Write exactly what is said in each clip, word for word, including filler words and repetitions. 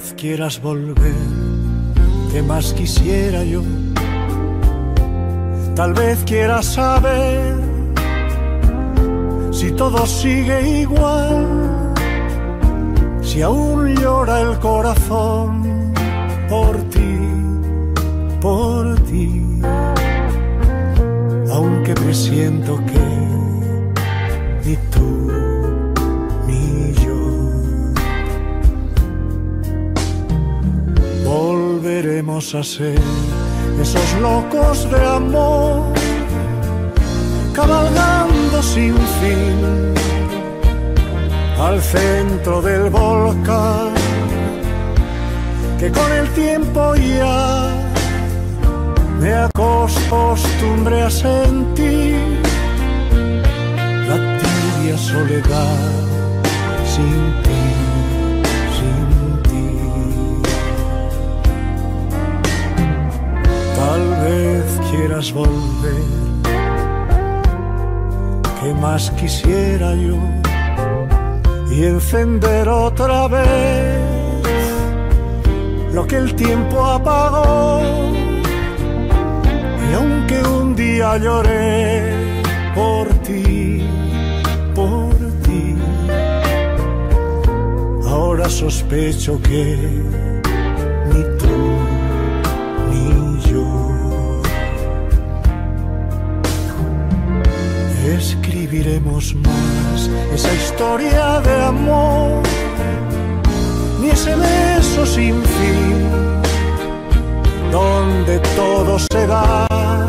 vez quieras volver, ¿qué más quisiera yo? Tal vez quieras saber si todo sigue igual, si aún llora el corazón por ti, por ti. Aunque presiento que ni tú ni yo volveremos a ser esos locos de amor, cabalgando sin fin al centro del volcán, que con el tiempo ya me acostumbré a sentir la tibia soledad sin ti, sin ti. Tal vez quieras volver, ¿qué más quisiera yo? Y encender otra vez lo que el tiempo apagó. Y aunque un día lloré por ti, por ti, ahora sospecho que ni tú ni yo escribiremos más esa historia de amor, ni ese beso sin fin donde todo se da,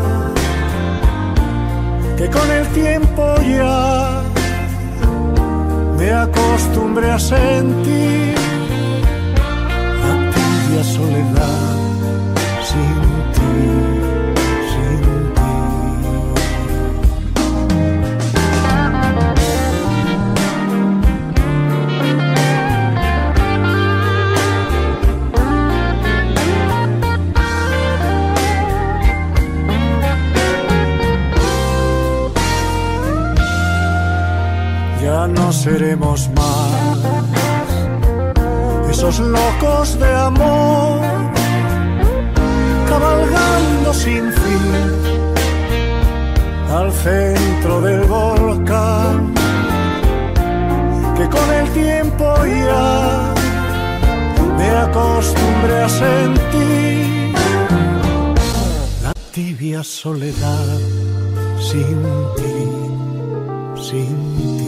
que con el tiempo ya me acostumbré a sentir la tibia soledad sin ti, sin ti. Ya no seremos más esos locos de amor, cabalgando sin fin al centro del volcán, que con el tiempo ya me acostumbré a sentir la tibia soledad sin ti, sin ti.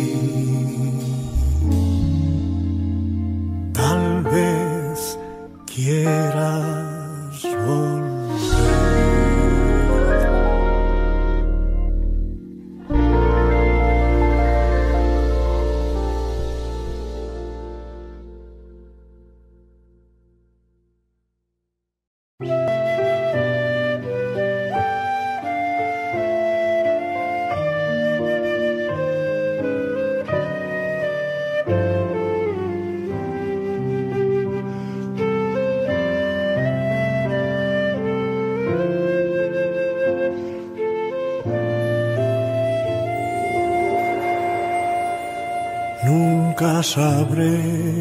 Tal vez quieras volver. Nunca sabré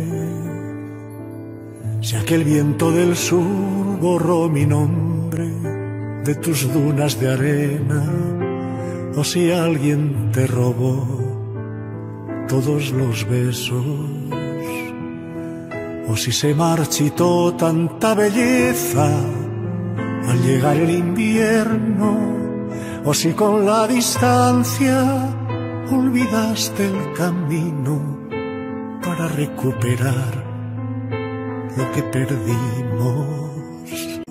si aquel viento del sur borró mi nombre de tus dunas de arena, o si alguien te robó todos los besos, o si se marchitó tanta belleza al llegar el invierno, o si con la distancia olvidaste el camino para recuperar lo que perdimos.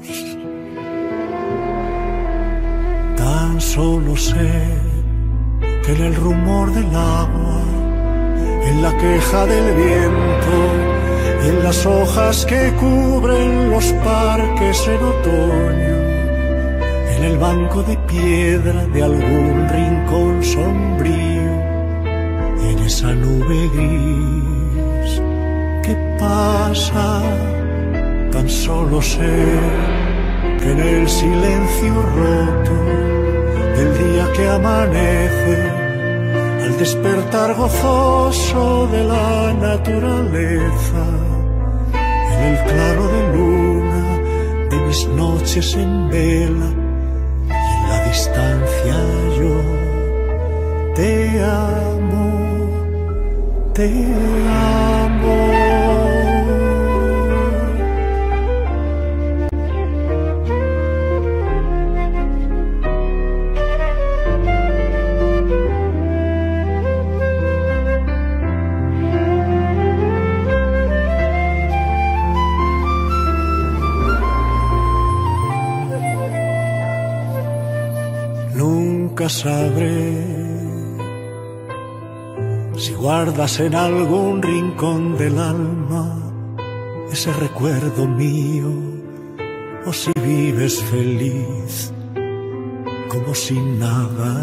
Tan solo sé que en el rumor del agua, en la queja del viento y en las hojas que cubren los parques en otoño, en el banco de piedra de algún rincón sombrío, en esa nube gris que pasa, tan solo sé que en el silencio roto del día que amanece, al despertar gozoso de la naturaleza, en el claro de luna de mis noches en vela, y en la distancia yo te amo, te amo. Nunca sabré si guardas en algún rincón del alma ese recuerdo mío, o si vives feliz como sin nada,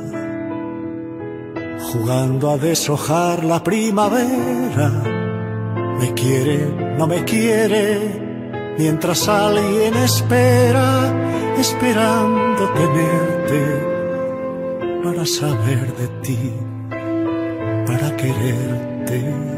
jugando a deshojar la primavera. Me quiere, no me quiere, mientras alguien espera, esperando tenerte para saber de ti, para quererte.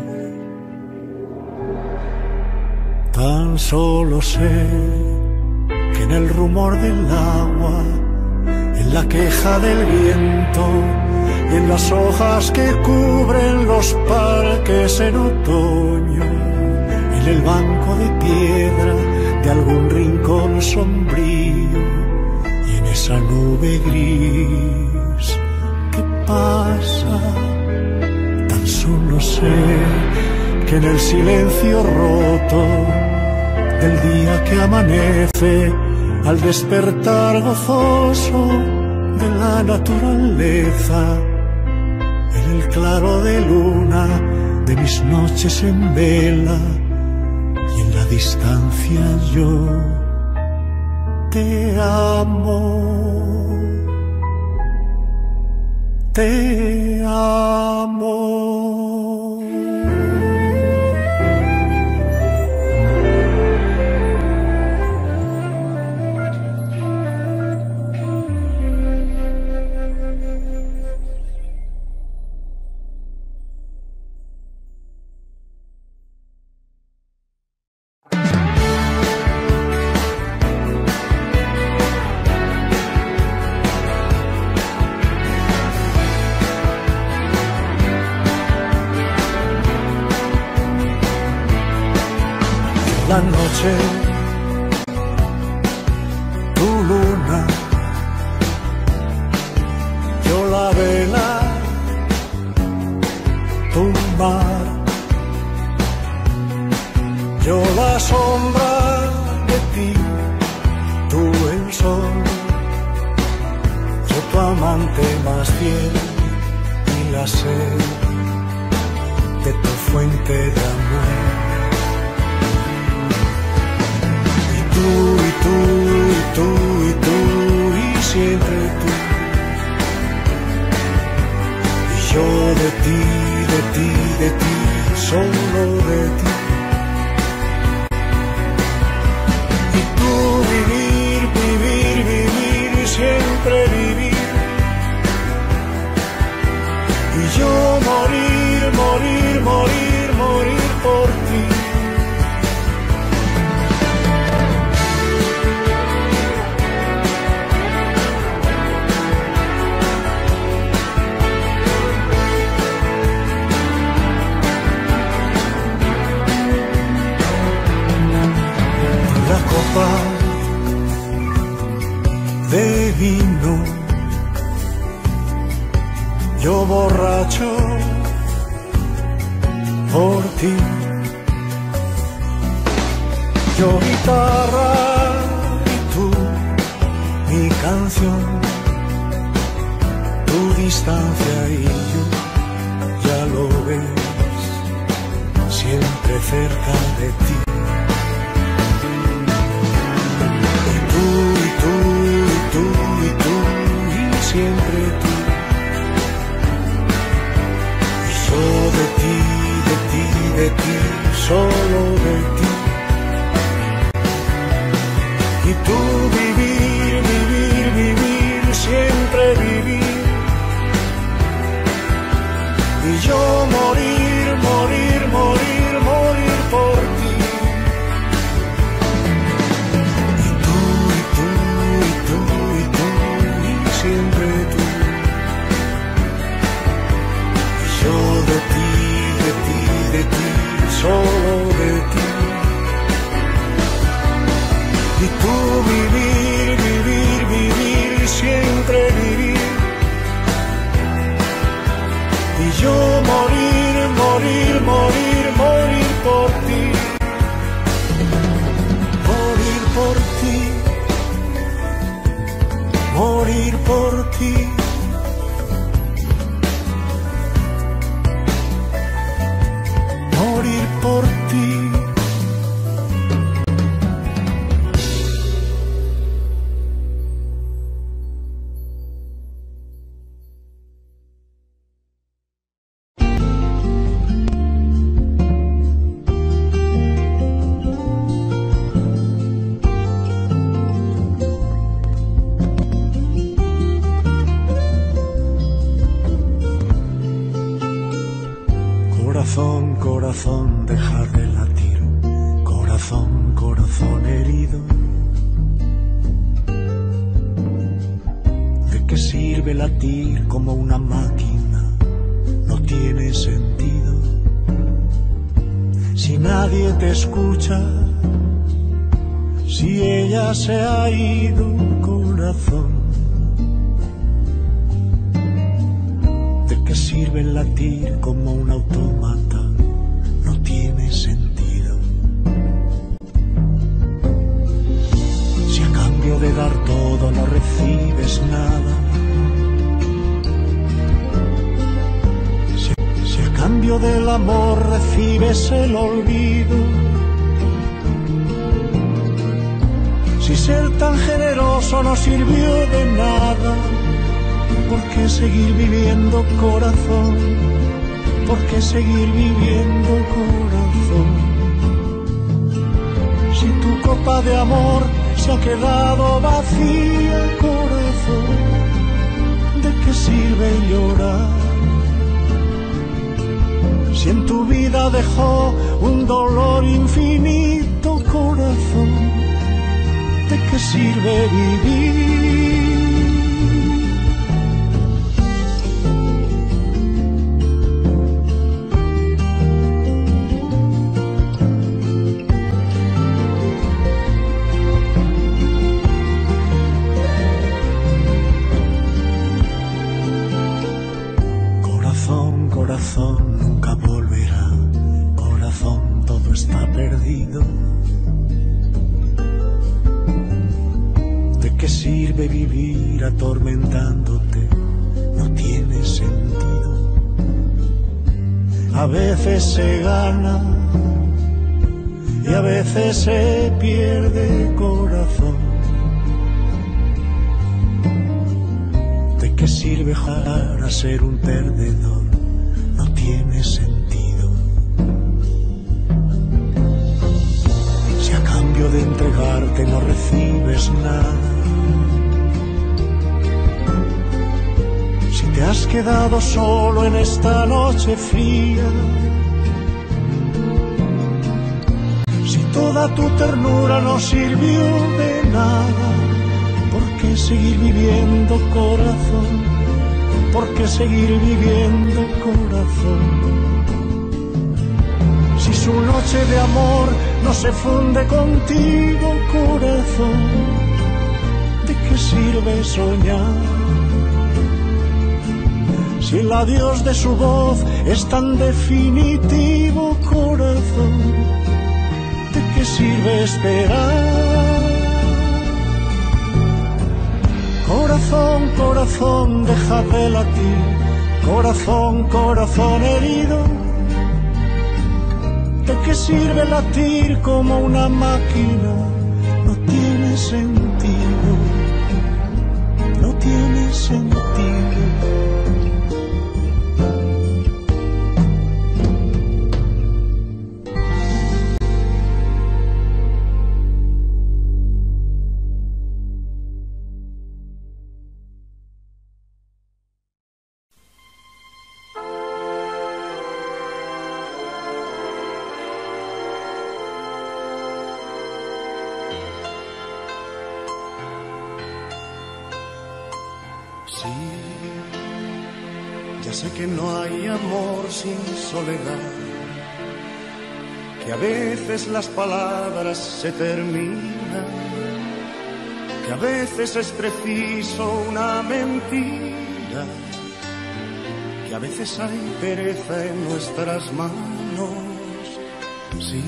Tan solo sé que en el rumor del agua, en la queja del viento y en las hojas que cubren los parques en otoño, en el banco de piedra de algún rincón sombrío y en esa nube gris que pasa, tan solo sé que en el silencio roto del día que amanece, al despertar gozoso de la naturaleza, en el claro de luna de mis noches en vela, y en la distancia yo te amo, te amo. La noche, tu luna, yo la vela, tu mar, yo la sombra de ti, tú el sol, yo tu amante más fiel y la sed de tu fuente de amor. Tú y tú y tú y tú y siempre tú, y yo de ti, de ti, de ti, solo de ti. Y tú vivir, vivir, vivir y siempre vivir, y yo morir, morir, morir, morir por ti. De vino, yo borracho por ti, yo guitarra y tú mi canción, tu distancia y yo, ya lo ves, siempre cerca de ti. Siempre tú, y yo de ti, de ti, de ti, solo de ti. Y tú vivir, vivir, vivir, siempre vivir, y yo morir, morir, morir, morir por ti. morir por ti. Morir por ti. Corazón, corazón, deja de latir. Corazón, corazón herido. ¿De qué sirve latir como una máquina? No tiene sentido. Si nadie te escucha, si ella se ha ido, corazón. ¿De qué sirve latir como un autómata? No tiene sentido. Si a cambio de dar todo no recibes nada, si, si a cambio del amor recibes el olvido, si ser tan generoso no sirvió de nada, ¿por qué seguir viviendo, corazón? ¿Por qué seguir viviendo, corazón? Si tu copa de amor se ha quedado vacía, corazón, ¿de qué sirve llorar? Si en tu vida dejó un dolor infinito, corazón, ¿de qué sirve vivir? Corazón, nunca volverá. Corazón, todo está perdido. ¿De qué sirve vivir atormentándote? No tiene sentido. A veces se gana y a veces se pierde, corazón. ¿De qué sirve jugar a ser un perdedor? No tiene sentido. Si a cambio de entregarte no recibes nada, si te has quedado solo en esta noche fría, si toda tu ternura no sirvió de nada, ¿por qué seguir viviendo, corazón? ¿Por qué seguir viviendo, corazón? Si su noche de amor no se funde contigo, corazón, ¿de qué sirve soñar? Si el adiós de su voz es tan definitivo, corazón, ¿de qué sirve esperar? Corazón, corazón, deja de latir. Corazón, corazón herido. ¿De qué sirve latir como una máquina? No tiene sentido. No tiene sentido. Sí, ya sé que no hay amor sin soledad, que a veces las palabras se terminan, que a veces es preciso una mentira, que a veces hay pereza en nuestras manos. Sí,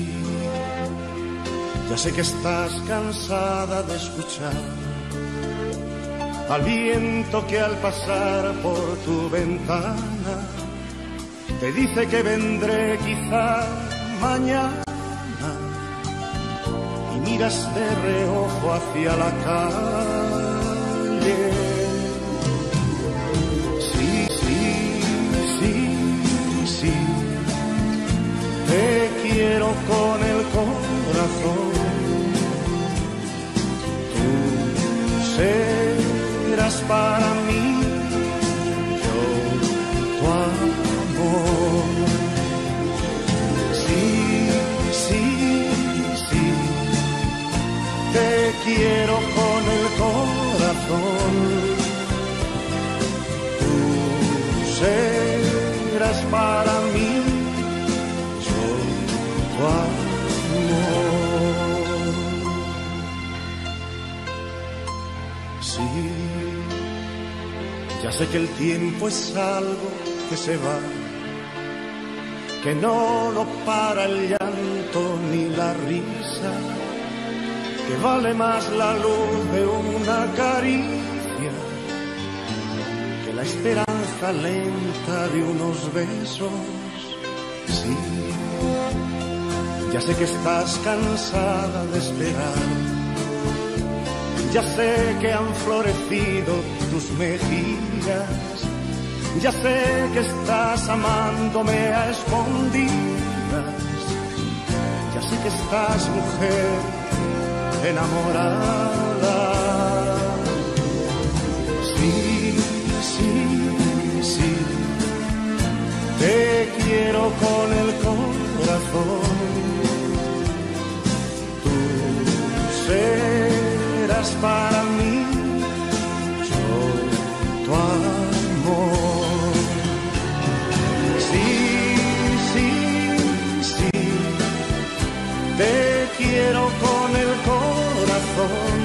ya sé que estás cansada de escuchar al viento que al pasar por tu ventana te dice que vendré quizá mañana, y miras de reojo hacia la calle. Sí, sí, sí, sí, te quiero con el corazón. Tú serás para mí, yo tu amor. Sí, sí, sí, te quiero con el corazón. Tú serás para mí, yo tu amor. Sí, ya sé que el tiempo es algo que se va, que no lo para el llanto ni la risa, que vale más la luz de una caricia que la esperanza lenta de unos besos. Sí, ya sé que estás cansada de esperar, ya sé que han florecido tus mejillas, ya sé que estás amándome a escondidas, ya sé que estás, mujer, enamorada. Sí, sí, sí, te quiero con el corazón. Tú serás para mí, yo tu amor. Sí, sí, sí, te quiero con el corazón.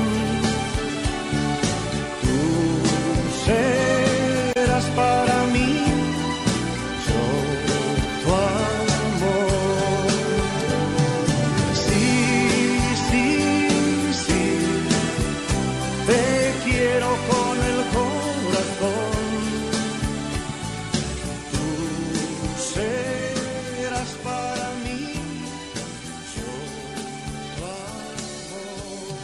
Tú serás para mí, yo tu amor. Sí, sí, sí, te quiero con el corazón. Tú serás para mí, yo tu amor.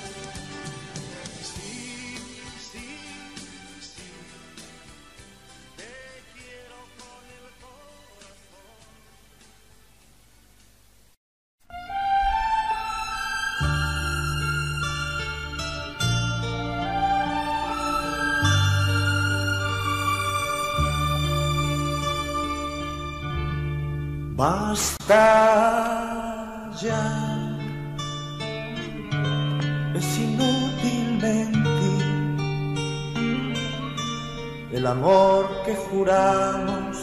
Sí, sí, sí, te quiero con el corazón. Basta ya, es inútil mentir, el amor que juramos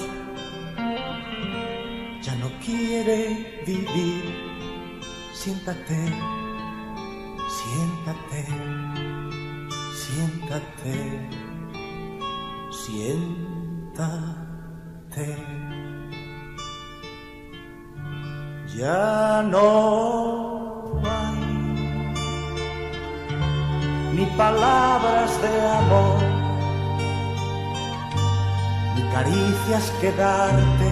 ya no quiere vivir. Siéntate, siéntate, siéntate, siéntate. Ya no hay ni palabras de amor, ni caricias que darte,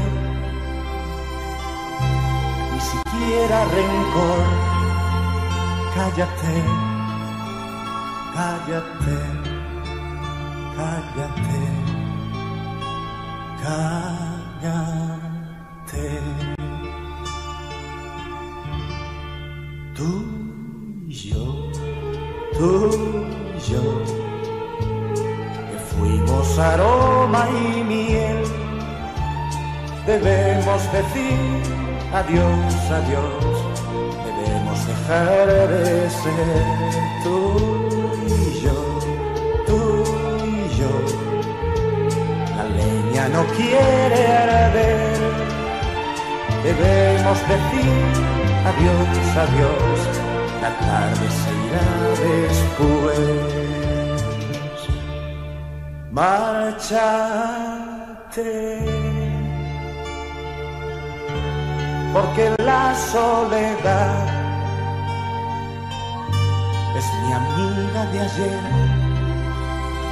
ni siquiera rencor. Cállate, cállate, cállate, cállate. Tú y yo, tú y yo, que fuimos aroma y miel, debemos decir adiós, adiós, debemos dejar de ser. Tú y yo, tú y yo, la leña no quiere arder, debemos decir adiós, adiós, la tarde se irá después. Márchate, porque la soledad es mi amiga de ayer,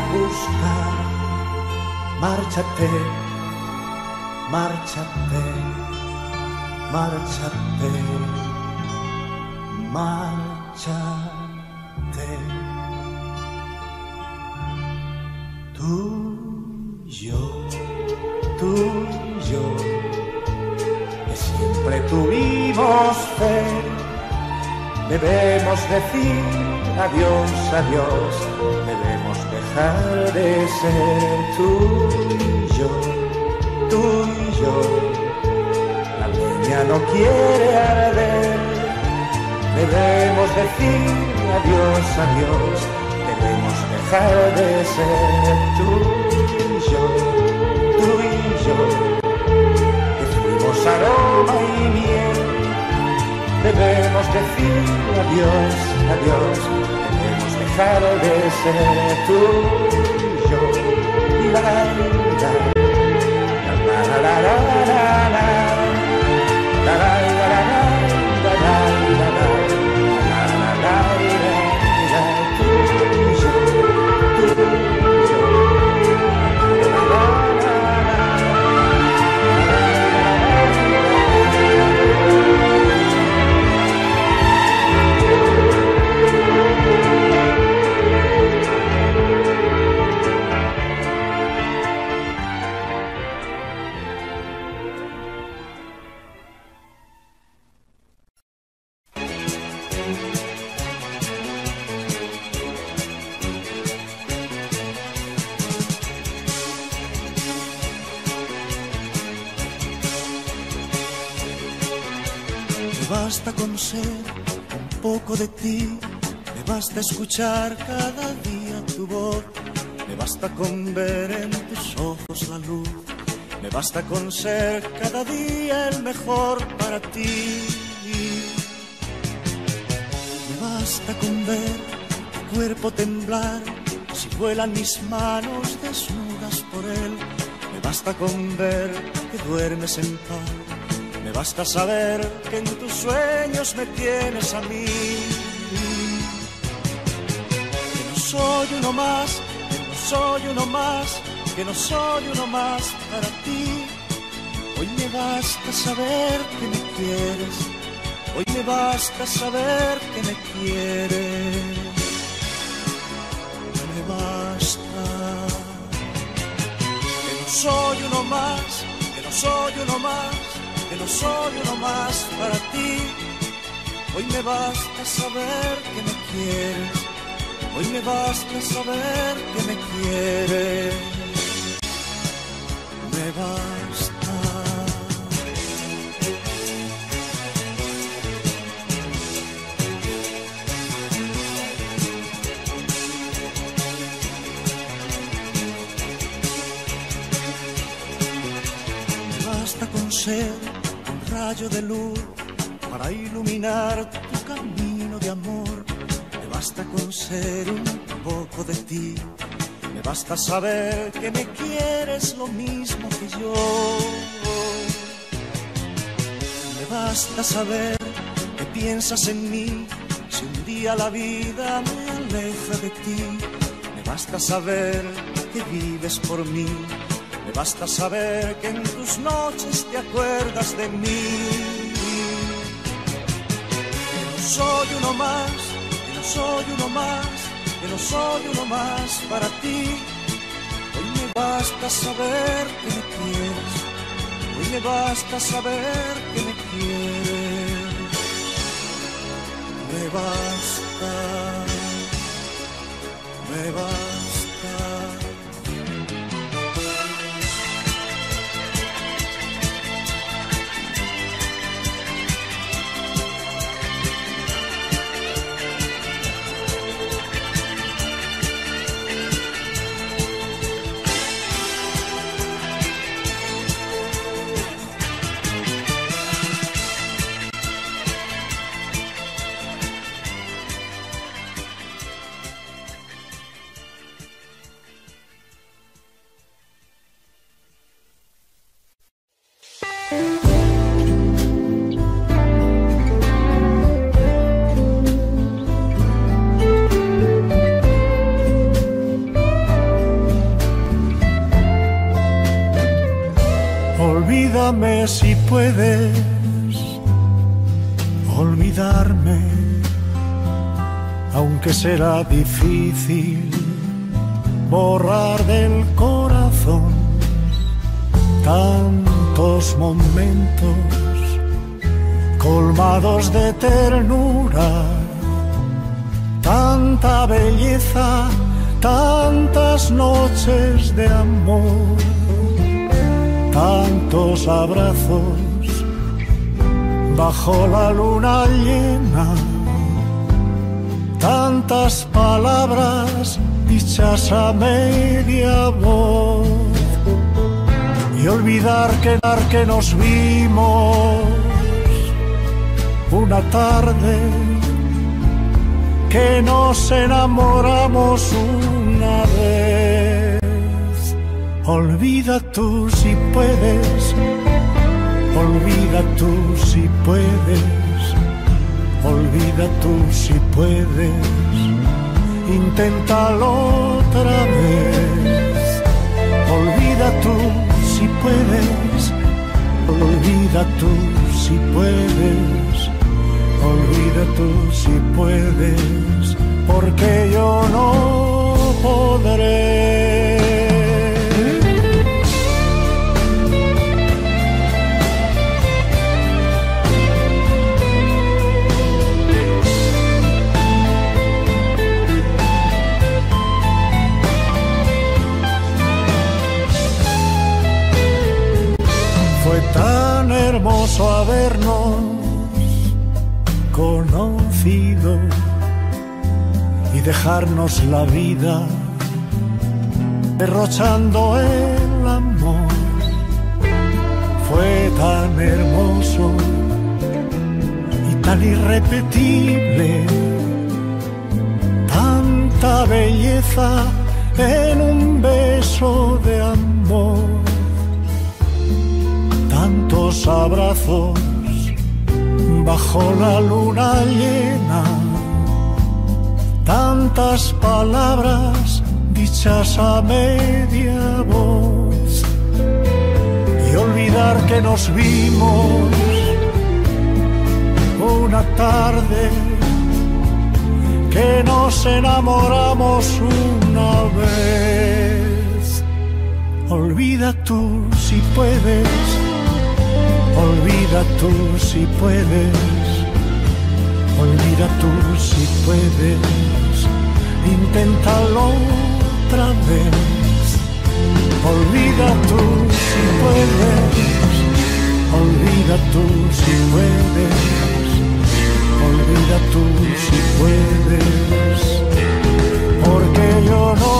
buscar. Márchate, márchate, márchate, márchate. Tú y yo, tú y yo, que siempre tuvimos fe, debemos decir adiós, adiós, debemos dejar de ser tú y yo, tú y yo. La leña no quiere arder, debemos decir adiós, adiós, debemos dejar de ser tú y yo, tú y yo, que fuimos aroma y miel. Debemos decir adiós, adiós, debemos dejar de ser tú y yo. La la la la la la la la la la la basta con ser un poco de ti, me basta escuchar cada día tu voz, me basta con ver en tus ojos la luz, me basta con ser cada día el mejor para ti. Me basta con ver tu cuerpo temblar, si vuelan mis manos desnudas por él, me basta con ver que duermes en paz. Me basta saber que en tus sueños me tienes a mí. Que no soy uno más, que no soy uno más, que no soy uno más para ti. Hoy me basta saber que me quieres, hoy me basta saber que me quieres. Me basta. Que no soy uno más, que no soy uno más, que no soy uno más para ti. Hoy me basta saber que me quieres, hoy me basta saber que me quieres. Me basta. Me basta con ser un rayo de luz para iluminar tu camino de amor. Me basta con ser un poco de ti, me basta saber que me quieres lo mismo que yo. Me basta saber que piensas en mí si un día la vida me aleja de ti. Me basta saber que vives por mí, me basta saber que en tus noches te acuerdas de mí. Que no soy uno más, que no soy uno más, que no soy uno más para ti. Hoy me basta saber que me quieres, hoy me basta saber que me quieres. Me basta, me basta. Perdóname si puedes olvidarme, aunque será difícil borrar del corazón tantos momentos colmados de ternura, tanta belleza, tantas noches de amor, tantos abrazos bajo la luna llena, tantas palabras dichas a media voz, y olvidar que, que nos vimos una tarde, que nos enamoramos una vez. Olvida tú si puedes, olvida tú si puedes, olvida tú si puedes, inténtalo otra vez. Olvida tú si puedes, olvida tú si puedes, olvida tú si puedes, porque yo no podré. Fue tan hermoso habernos conocido y dejarnos la vida derrochando el amor. Fue tan hermoso y tan irrepetible, tanta belleza en un beso de amor, tantos abrazos bajo la luna llena, tantas palabras dichas a media voz, y olvidar que nos vimos una tarde, que nos enamoramos una vez. Olvida tú si puedes, olvida tú si puedes, olvida tú si puedes, inténtalo otra vez. Olvida tú si puedes, olvida tú si puedes, olvida tú si puedes, porque yo no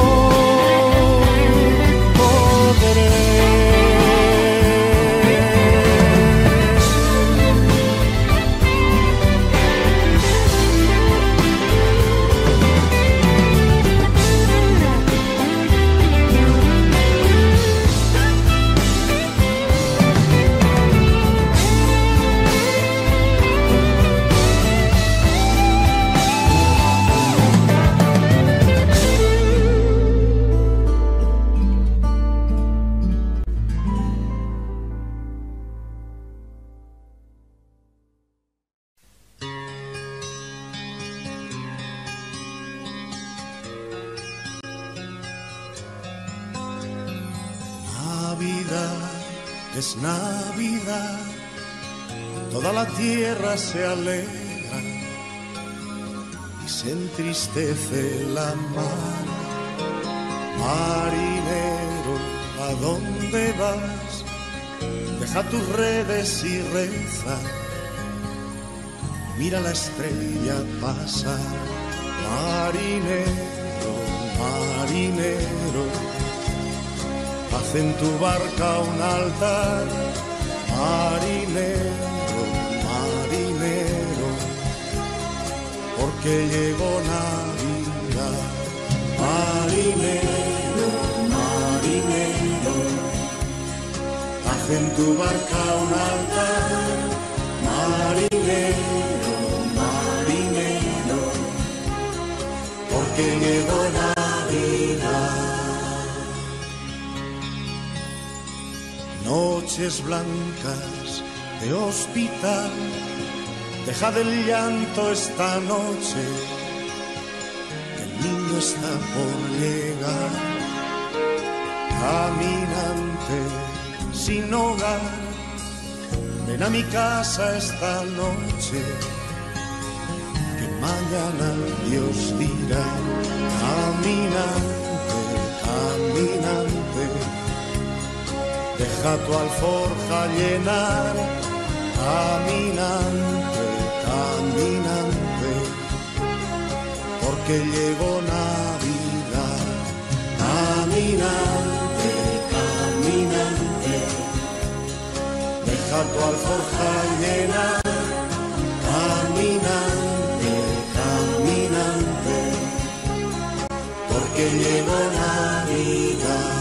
podré. Es Navidad, toda la tierra se alegra y se entristece la mar. Marinero, ¿a dónde vas? Deja tus redes y reza, mira la estrella pasar. Marinero, marinero, haz en tu barca un altar. Marinero, marinero, porque llegó Navidad. Marinero, marinero, haz en tu barca un altar. Marinero, marinero, porque llegó Navidad. noches blancas de hospital. Deja del llanto esta noche, que el niño está por llegar. Caminante sin hogar, ven a mi casa esta noche, que mañana Dios dirá. Caminante, caminante, deja tu alforja llenar. Caminante, caminante, porque llegó Navidad. Caminante, caminante, deja tu alforja llenar. Caminante, caminante, porque llegó Navidad.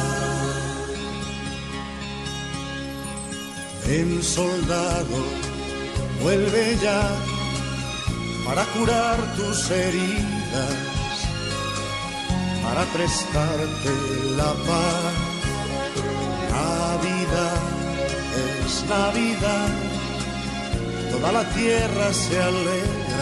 Ven, soldado, vuelve ya para curar tus heridas, para prestarte la paz. Navidad es Navidad, toda la tierra se alegra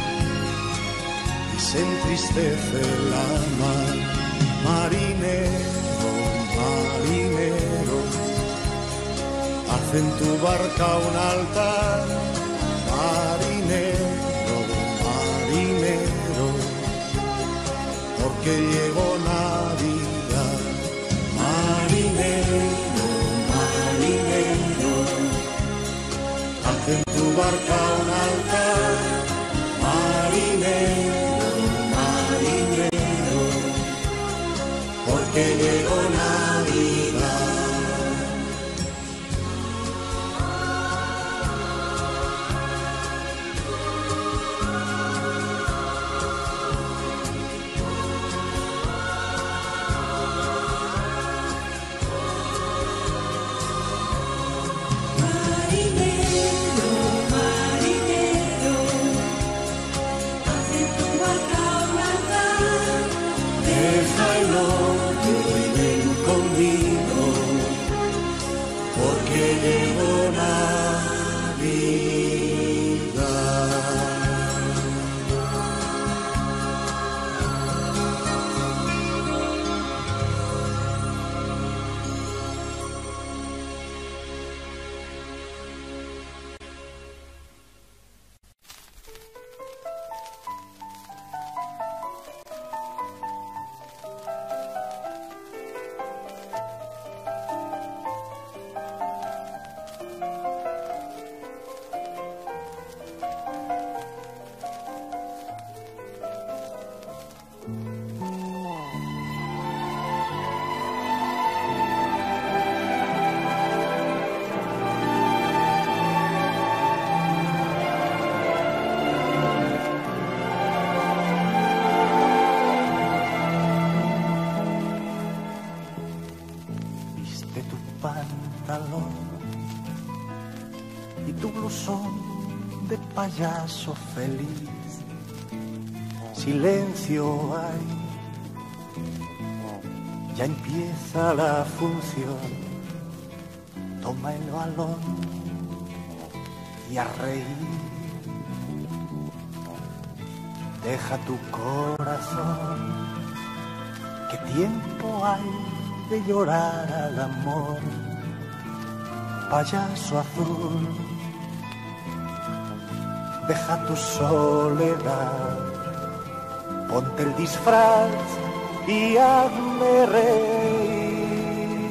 y se entristece la mar. Marinero, marinero, haz en tu barca un altar. Marinero, marinero, porque llegó Navidad. Marinero, marinero, haz en tu barca un altar. Marinero, marinero, porque llegó Navidad. Y tu blusón de payaso feliz, silencio hay, ya empieza la función. Toma el balón y a reír, deja tu corazón, que tiempo hay de llorar al amor. Payaso azul, deja tu soledad, ponte el disfraz y hazme reír.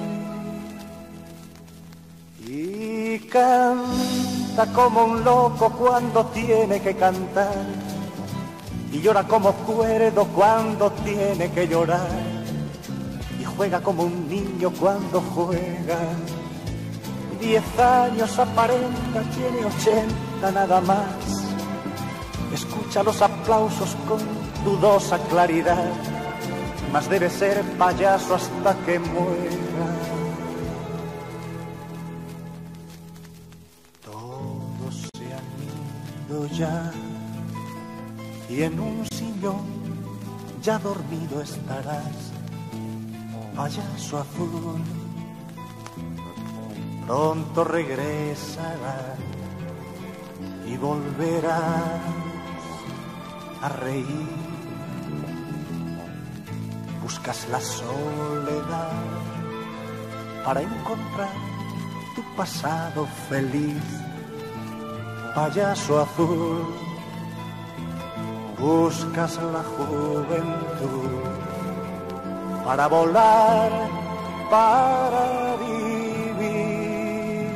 Y canta como un loco cuando tiene que cantar, y llora como cuerdo cuando tiene que llorar, y juega como un niño cuando juega. Diez años aparenta, tiene ochenta nada más. Escucha los aplausos con dudosa claridad, mas debe ser payaso hasta que muera. Todos se han ido ya, y en un sillón ya dormido estarás, payaso azul. pronto regresarás y volverás a reír. Buscas la soledad para encontrar tu pasado feliz, payaso azul. Buscas la juventud para volar, para vivir.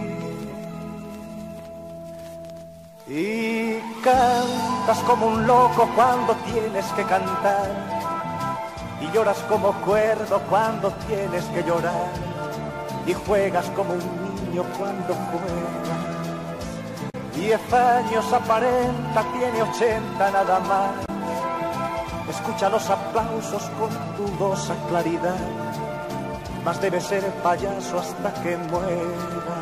Y cantas como un loco cuando tienes que cantar, y lloras como cuerdo cuando tienes que llorar, y juegas como un niño cuando juegas. Diez años aparenta, tiene ochenta nada más. Escucha los aplausos con dudosa claridad, mas debe ser payaso hasta que muera.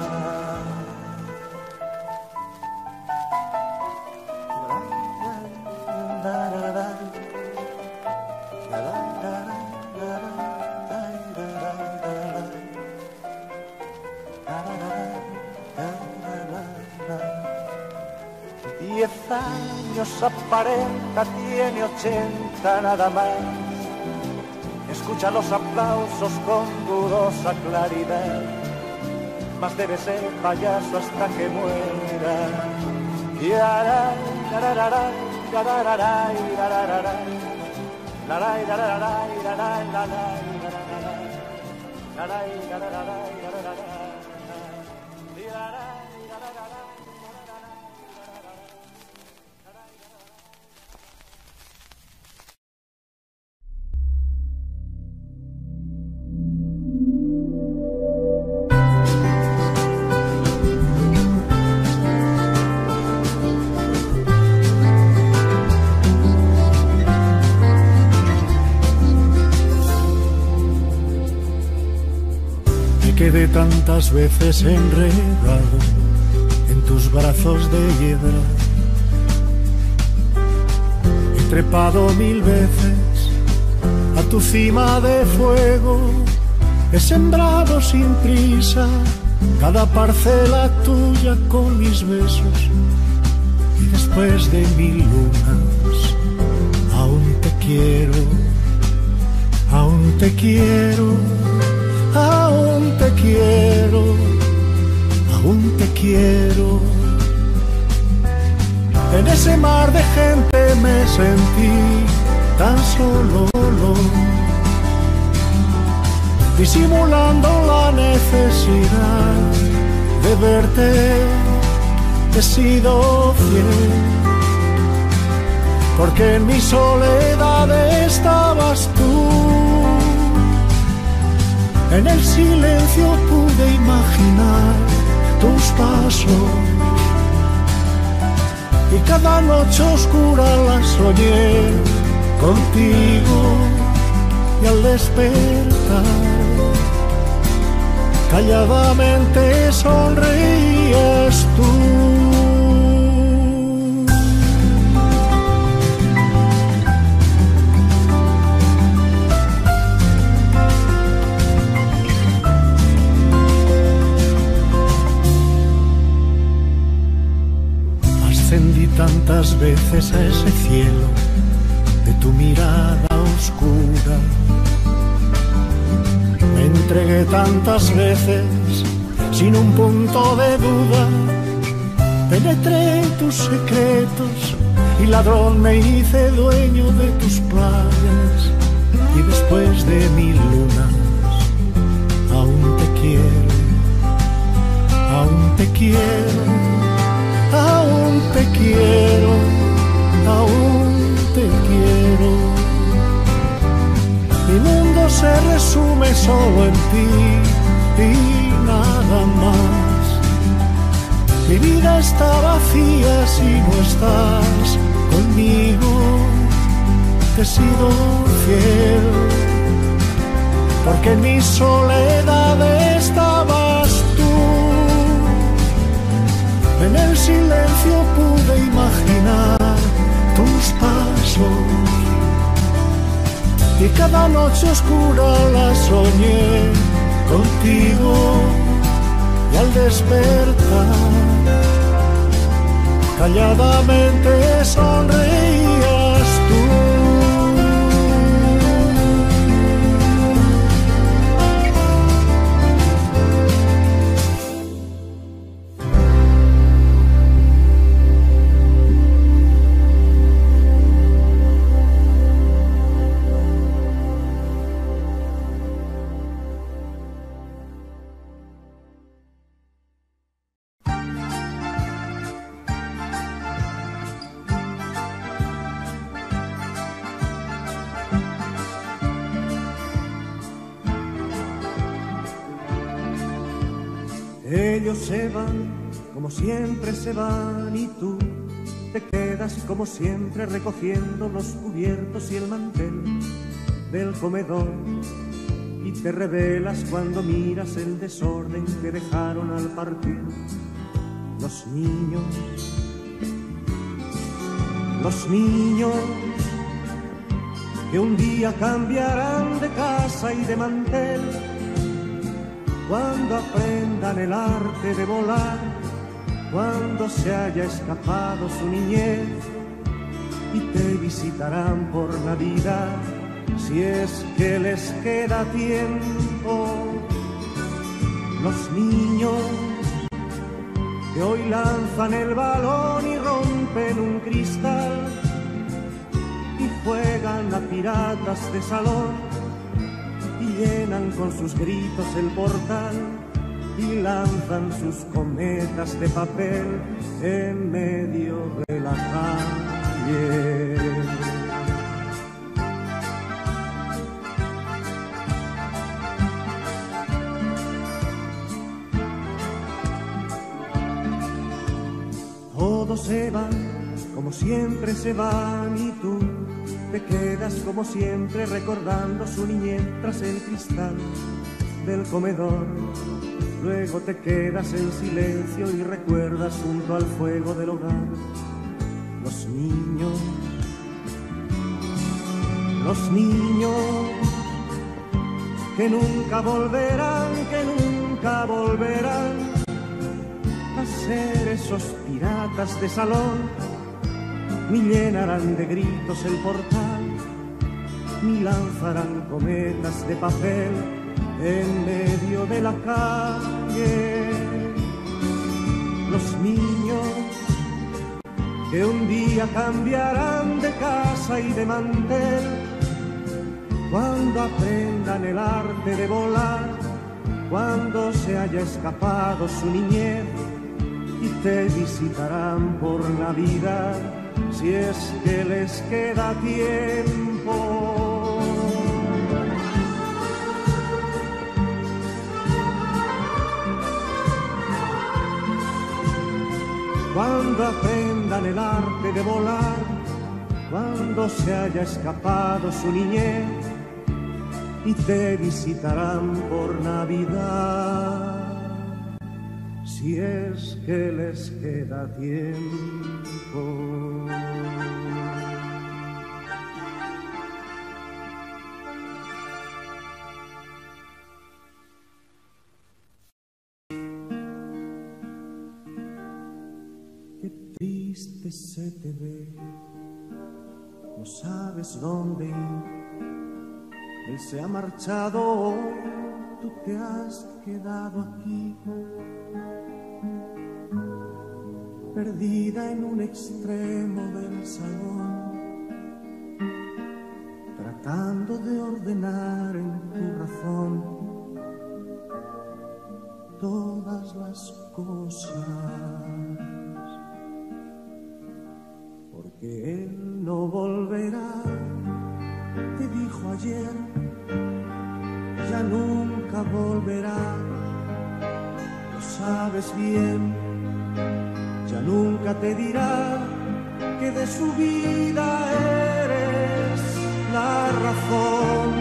Diez años aparenta, tiene ochenta nada más. Escucha los aplausos con dudosa claridad, mas debe ser payaso hasta que muera. Yaray, yarararay, yarararay, yarararay, laray, yarararay, yararay, laray, yarararay, laray, yarararay, yarararay, yaray, yarararay. Quedé tantas veces enredado en tus brazos de hiedra. He trepado mil veces a tu cima de fuego. He sembrado sin prisa cada parcela tuya con mis besos. Y después de mil lunas aún te quiero, aún te quiero. Aún te quiero, aún te quiero. En ese mar de gente me sentí tan solo, disimulando la necesidad de verte. He sido fiel, porque en mi soledad estabas tú. En el silencio pude imaginar tus pasos, y cada noche oscura la soñé contigo. Y al despertar, calladamente sonreías tú. Ascendí tantas veces a ese cielo de tu mirada oscura. Me entregué tantas veces sin un punto de duda. Penetré en tus secretos y ladrón me hice dueño de tus playas. Y después de mil lunas aún te quiero, aún te quiero. Aún te quiero, aún te quiero. Mi mundo se resume solo en ti y nada más. Mi vida está vacía si no estás conmigo. Te he sido fiel, porque en mi soledad estabas tú. En el silencio pude imaginar tus pasos, y cada noche oscura la soñé contigo. y al despertar calladamente sonreías tú. Ellos se van, como siempre se van, y tú te quedas como siempre recogiendo los cubiertos y el mantel del comedor, y te revelas cuando miras el desorden que dejaron al partir los niños. Los niños que un día cambiarán de casa y de mantel, cuando aprendan el arte de volar, cuando se haya escapado su niñez, y te visitarán por Navidad, si es que les queda tiempo. Los niños que hoy lanzan el balón y rompen un cristal, y juegan a piratas de salón, y llenan con sus gritos el portal, y lanzan sus cometas de papel en medio de la calle. Todos se van, como siempre se van, y tú te quedas como siempre recordando su niñez tras el cristal del comedor. Luego te quedas en silencio y recuerdas junto al fuego del hogar los niños, los niños que nunca volverán, que nunca volverán a ser esos piratas de salón, ni llenarán de gritos el portal, ni lanzarán cometas de papel en medio de la calle. Los niños que un día cambiarán de casa y de mantel, cuando aprendan el arte de volar, cuando se haya escapado su niñez, y te visitarán por Navidad, si es que les queda tiempo. Cuando aprendan el arte de volar, cuando se haya escapado su niñez, y te visitarán por Navidad, si es que les queda tiempo. Qué triste se te ve, no sabes dónde ir. Él se ha marchado hoy, tú te has quedado aquí, perdida en un extremo del salón, tratando de ordenar en tu razón todas las cosas, porque él no volverá, te dijo ayer, ya nunca volverá, lo sabes bien. Ya nunca te dirá que de su vida eres la razón.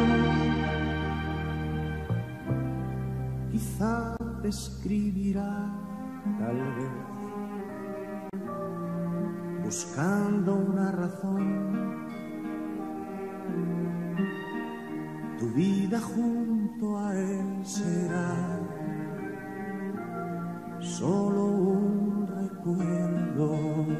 Quizá te escribirá, tal vez, buscando una razón. Tu vida junto a él será solo un recuerdo.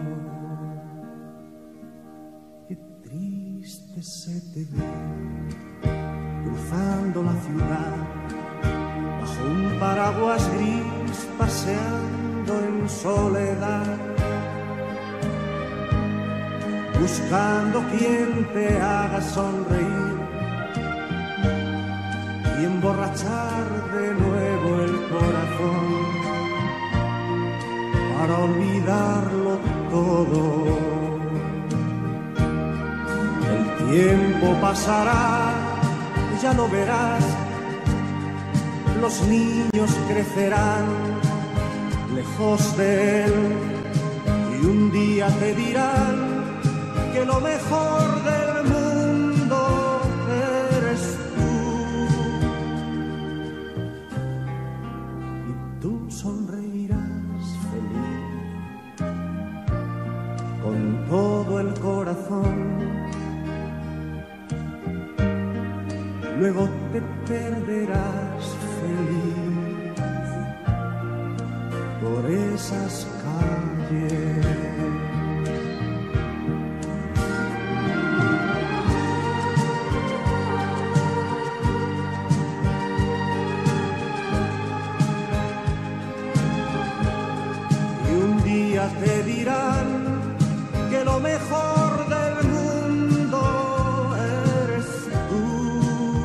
Qué triste se te ve cruzando la ciudad, bajo un paraguas gris, paseando en soledad, buscando quien te haga sonreír y emborrachar de nuevo el corazón para olvidarlo todo. El tiempo pasará, ya lo verás, los niños crecerán lejos de él y un día te dirán que lo mejor del mundo eres tú. Y tú sonreirás feliz con todo el corazón. Luego te perderás feliz por esas calles. Te dirán que lo mejor del mundo eres tú,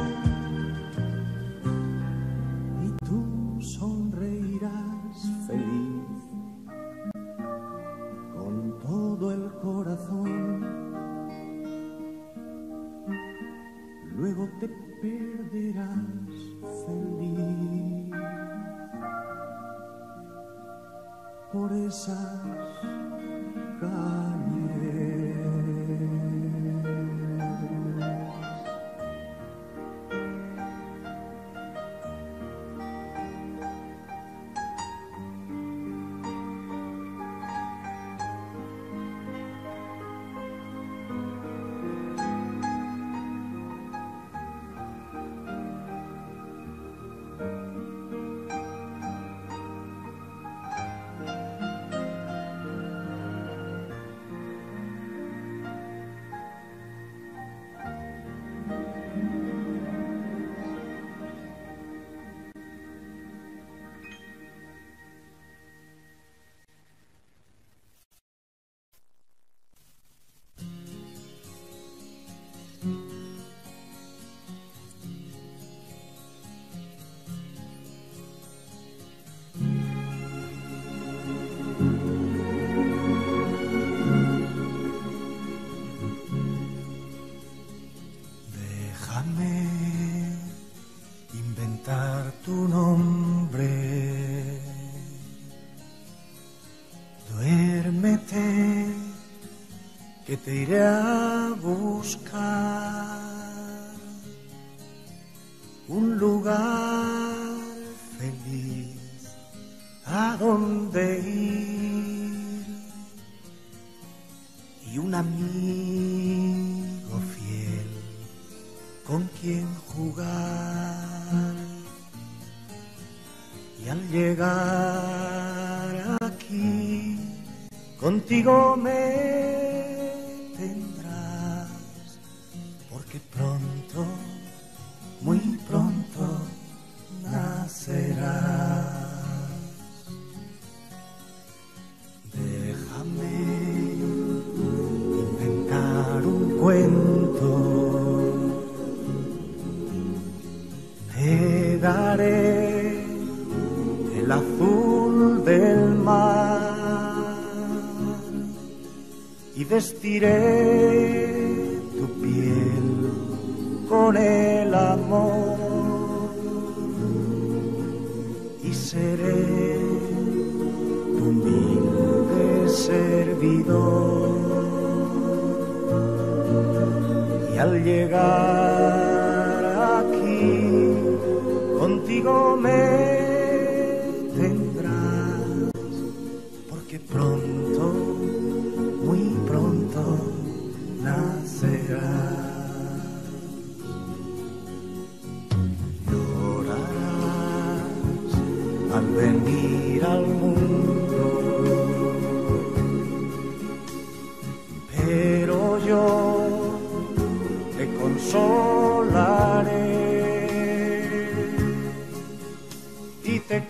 y tú sonreirás feliz con todo el corazón. Luego te perderás feliz por esas calles. Tu nombre, duérmete, que te iré a buscar un lugar feliz a donde ir y un amigo fiel con quien jugar. Y al llegar aquí, contigo me tendrás, porque pronto, muy pronto, nacerás. Déjame inventar un cuento, te daré el azul del mar y vestiré tu piel con el amor y seré tu humilde servidor. Y al llegar aquí, contigo me porque pronto, muy pronto nacerás. Llorarás al venir al mundo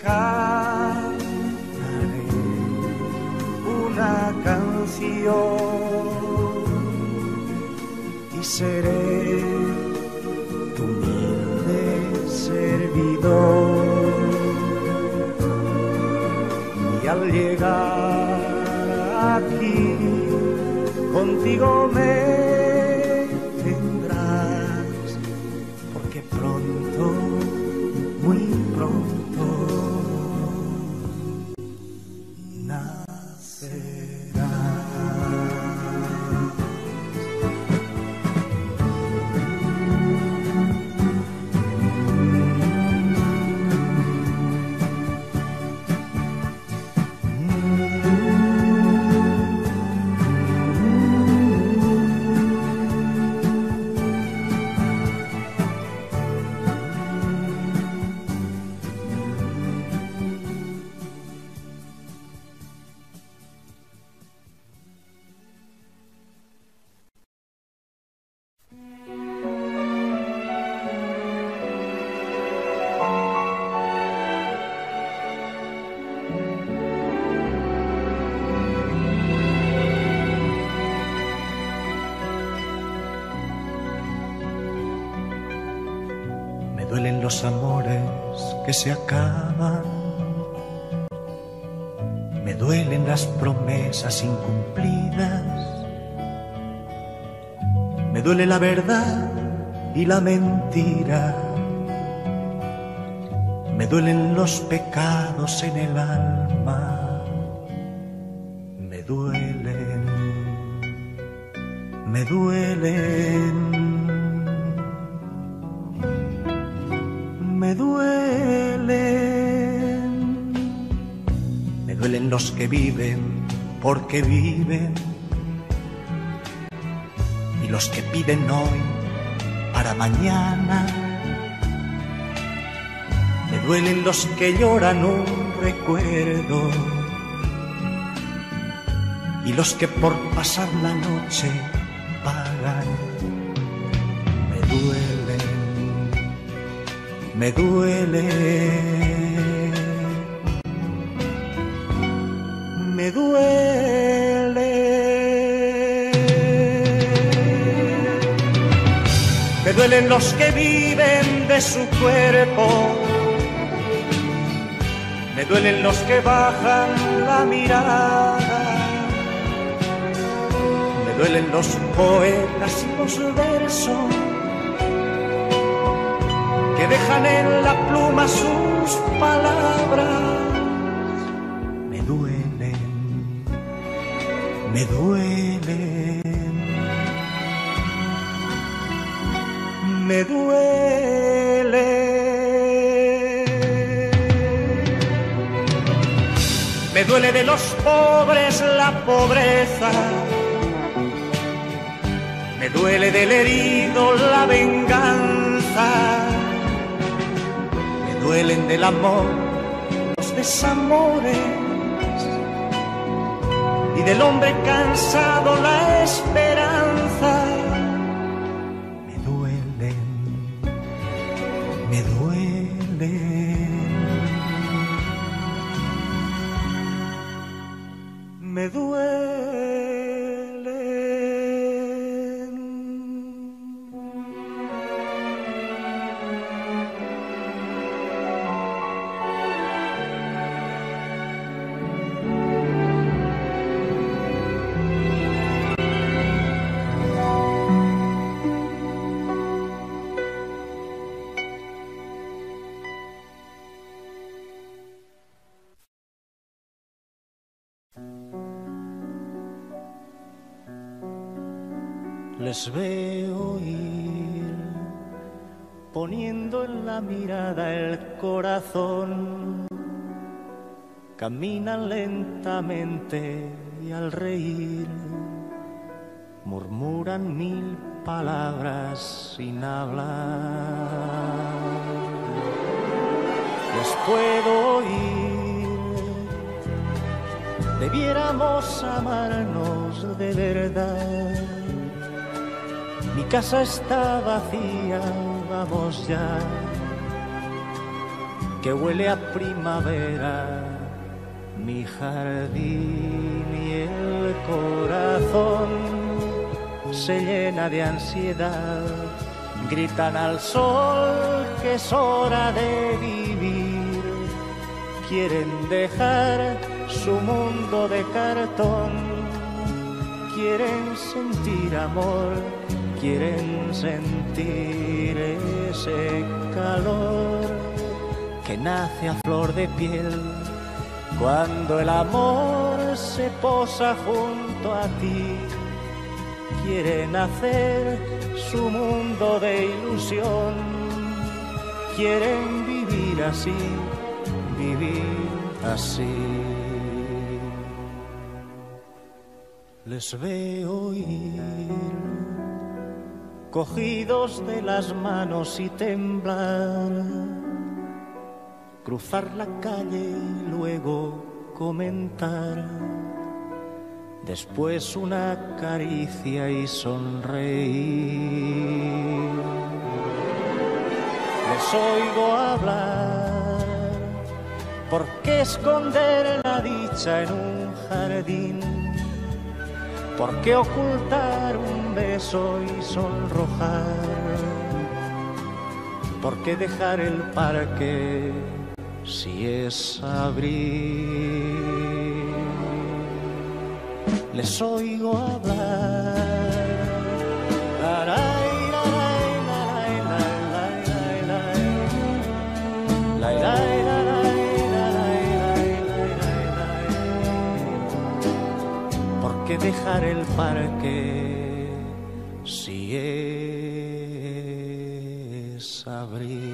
cantaré una canción y seré tu humilde servidor. Y al llegar aquí contigo me tendrás, porque pronto, muy pronto nacerás. Me duelen los amores que se acaban, me duelen las promesas incumplidas, me duele la verdad y la mentira, me duelen los pecados en el alma, me duelen, me duelen. Me duelen, me duelen los que viven porque viven y los que piden hoy para mañana. Me duelen los que lloran un recuerdo y los que por pasar la noche pagan. Me duelen, me duele, me duele. Me duelen los que viven de su cuerpo, me duelen los que bajan la mirada, me duelen los poetas y los versos que dejan en la pluma sus palabras. Me duelen, me duelen, me duelen. Me duele de los pobres la pobreza, me duele del herido la venganza, me duelen del amor los desamores y del hombre cansado la esperanza. Me duelen, me duelen, me duelen. Les veo ir poniendo en la mirada el corazón, caminan lentamente y al reír murmuran mil palabras sin hablar. Les puedo oír, debiéramos amarnos de verdad. Mi casa está vacía, vamos ya. que huele a primavera, mi jardín y el corazón se llena de ansiedad. Gritan al sol que es hora de vivir, quieren dejar su mundo de cartón, quieren sentir amor, quieren sentir ese calor que nace a flor de piel cuando el amor se posa junto a ti. Quieren hacer su mundo de ilusión, quieren vivir así, vivir así. Les veo ir, cogidos de las manos y temblar, cruzar la calle y luego comentar, después una caricia y sonreír. Les oigo hablar, ¿por qué esconder la dicha en un jardín? ¿Por qué ocultar un beso y sonrojar? ¿Por qué dejar el parque si es abril? Les oigo hablar. ¿Por qué dejar el parque si es abril?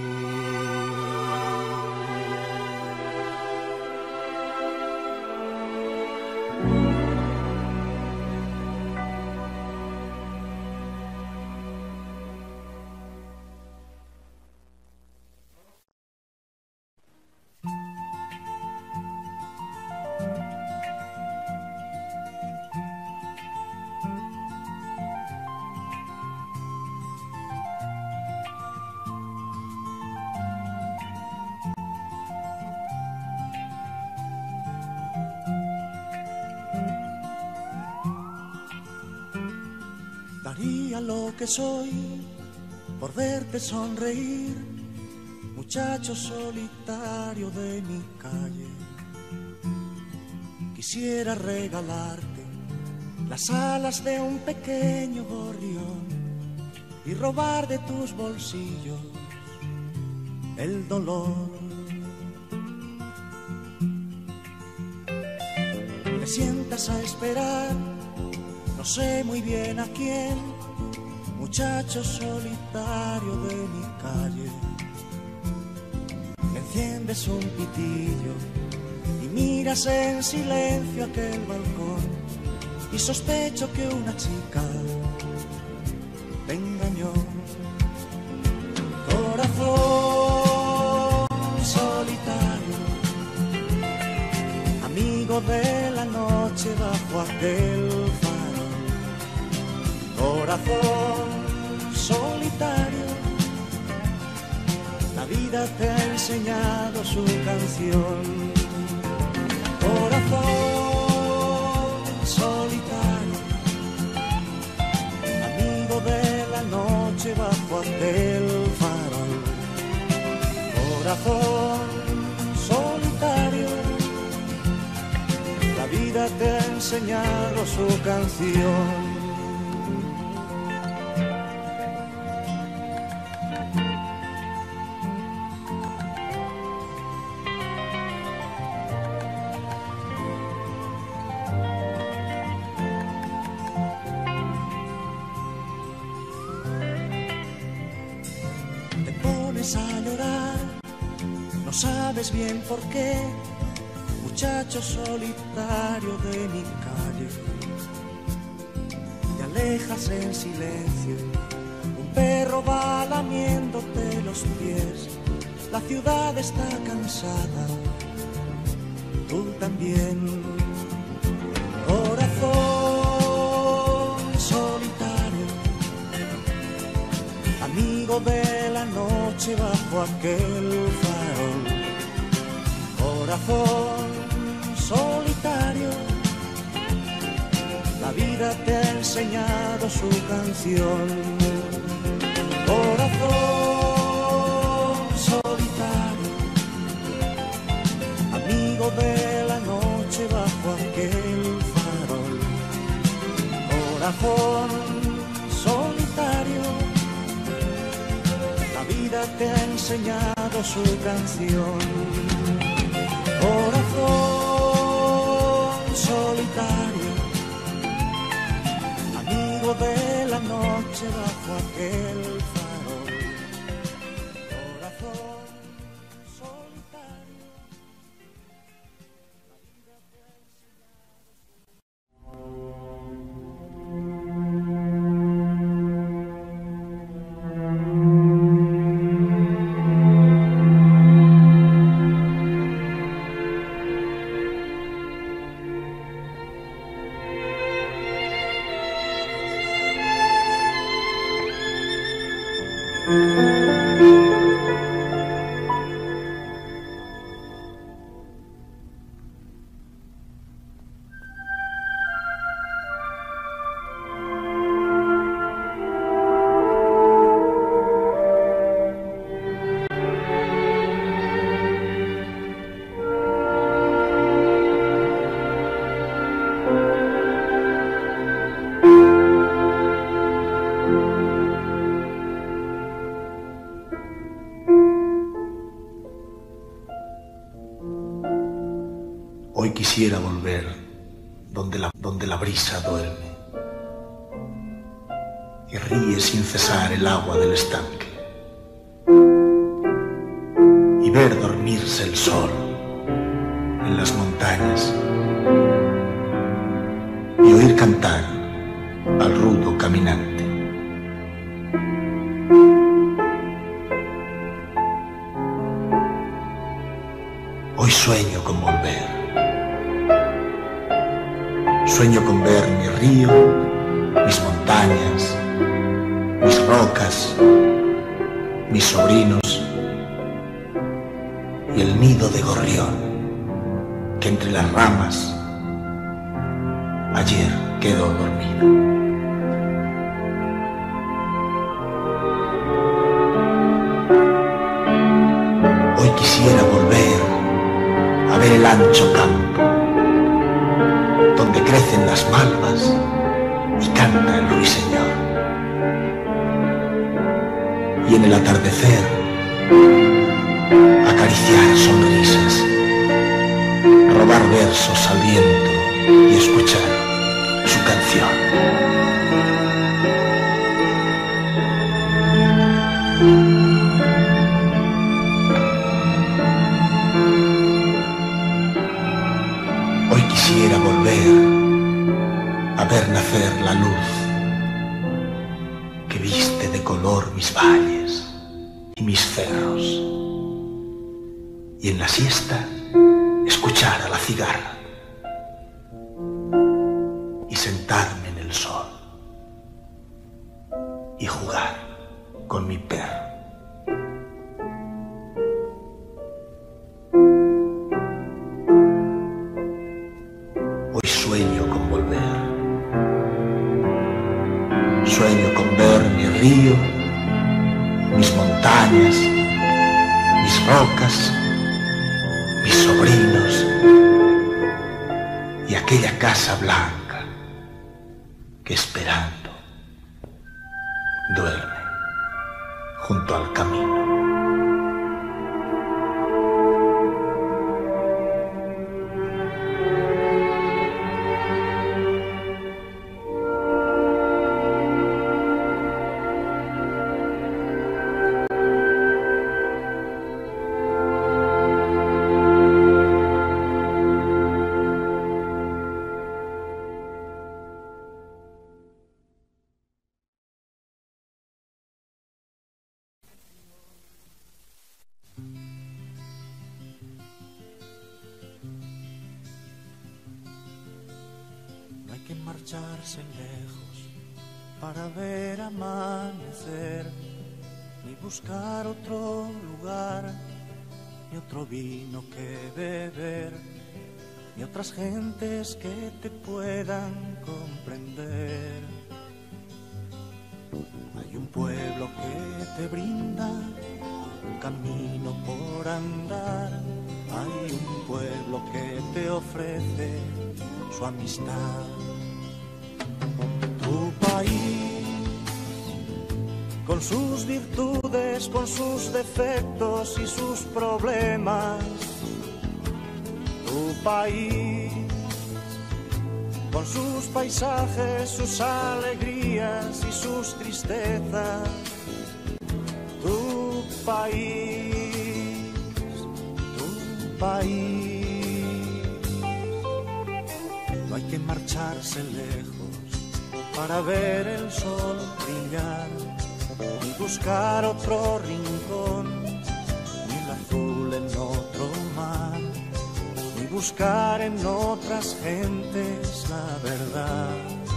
Daría lo que soy por verte sonreír, muchacho solitario de mi calle. Quisiera regalarte las alas de un pequeño gorrión y robar de tus bolsillos el dolor. Me sientas a esperar, no sé muy bien a quién, muchacho solitario de mi calle. Enciendes un pitillo y miras en silencio aquel balcón y sospecho que una chica te engañó. Corazón solitario, amigo de la noche bajo aquel farol. Corazón solitario, la vida te ha enseñado su canción. Corazón solitario, amigo de la noche bajo aquel farol. Corazón solitario, la vida te ha enseñado su canción. A llorar, no sabes bien por qué, muchacho solitario de mi calle. Te alejas en silencio, un perro va lamiéndote los pies. La ciudad está cansada, tú también. Corazón solitario, amigo de la noche bajo aquel farol. Corazón solitario, la vida te ha enseñado su canción. Corazón solitario, amigo de la noche bajo aquel farol. Corazón solitario, la vida te ha enseñado su canción. Corazón solitario, amigo de la noche bajo aquel farol. Corazón solitario, la vida te ha Hoy quisiera volver donde la, donde la brisa duerme y ríe sin cesar el agua del estanque, y ver dormirse el sol en las montañas y oír cantar al rudo caminante. Hoy sueño con volver. Sueño con ver mi río, mis montañas, mis rocas, mis sobrinos y el nido de gorrión que entre las ramas ayer quedó dormido. Hoy quisiera volver a ver el ancho campo donde crecen las malvas y canta el ruiseñor, y en el atardecer acariciar sonrisas, robar versos al viento y escuchar su canción. Hoy quisiera volver a ver nacer la luz que viste de color mis valles y mis cerros, y en la siesta escuchar a la cigarra y sentarme en el sol y jugar con mi perro. Hoy sueño con volver. Sueño con ver mi río, mis montañas, mis rocas, mis sobrinos y aquella casa blanca que esperando duerme junto al camino. No hay que marcharse lejos para ver amanecer, ni buscar otro lugar ni otro vino que beber, ni otras gentes que te puedan comprender. Hay un pueblo que te brinda un camino por andar, hay un pueblo que te ofrece su amistad. Tu país, con sus virtudes, con sus defectos y sus problemas. Tu país, con sus paisajes, sus alegrías y sus tristezas. Tu país, tu país. No hay que marcharse lejos para ver el sol brillar, ni buscar otro rincón, ni el azul en otro mar, ni buscar en otras gentes la verdad.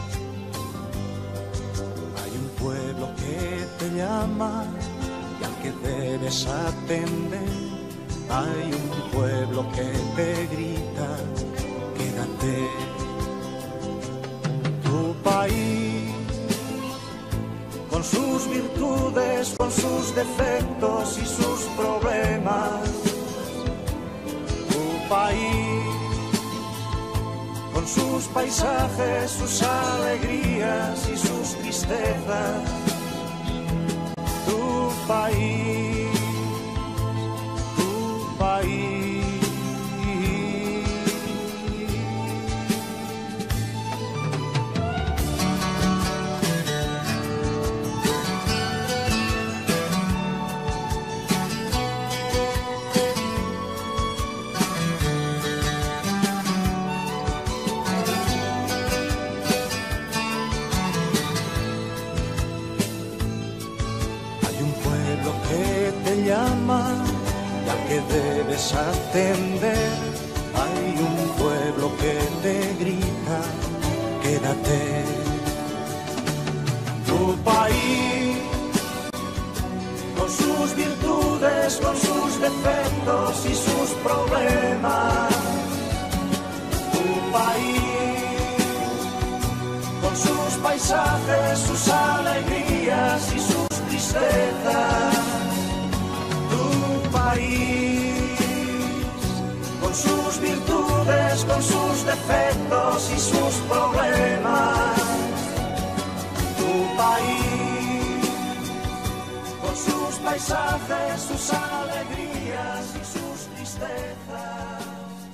Hay un pueblo que te llama y al que debes atender. Hay un pueblo que te grita, quédate. Tu país, con sus virtudes, con sus defectos y sus problemas. Tu país, con sus paisajes, sus alegrías y sus tristezas. Tu país, tu país. Llama y al que debes atender. Hay un pueblo que te grita, quédate. Tu país, con sus virtudes, con sus defectos y sus problemas. Tu país, con sus paisajes, sus alegrías y sus tristezas. País, con sus virtudes, con sus defectos y sus problemas. Tu país, con sus paisajes, sus alegrías y sus tristezas.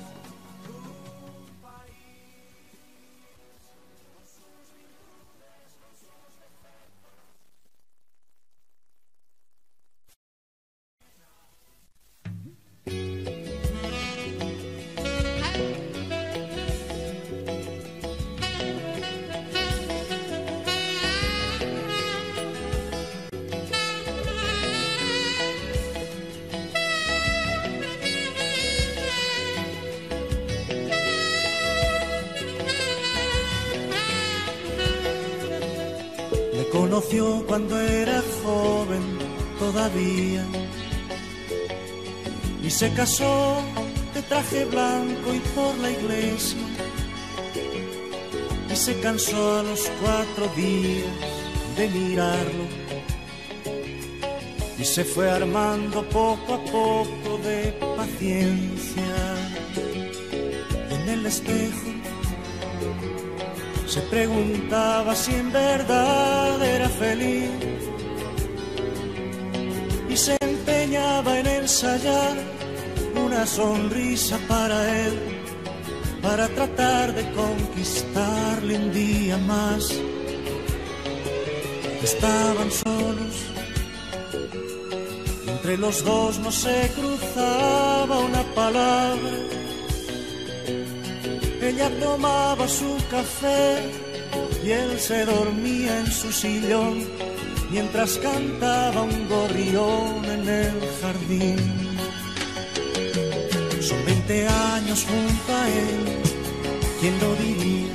Conoció cuando era joven todavía y se casó de traje blanco y por la iglesia, y se cansó a los cuatro días de mirarlo y se fue armando poco a poco de paciencia. Y en el espejo se preguntaba si en verdad era feliz y se empeñaba en ensayar una sonrisa para él, para tratar de conquistarle un día más. Estaban solos, entre los dos no se cruzaba una palabra. Ella tomaba su café y él se dormía en su sillón mientras cantaba un gorrión en el jardín. Son veinte años junto a él, ¿quién lo diría?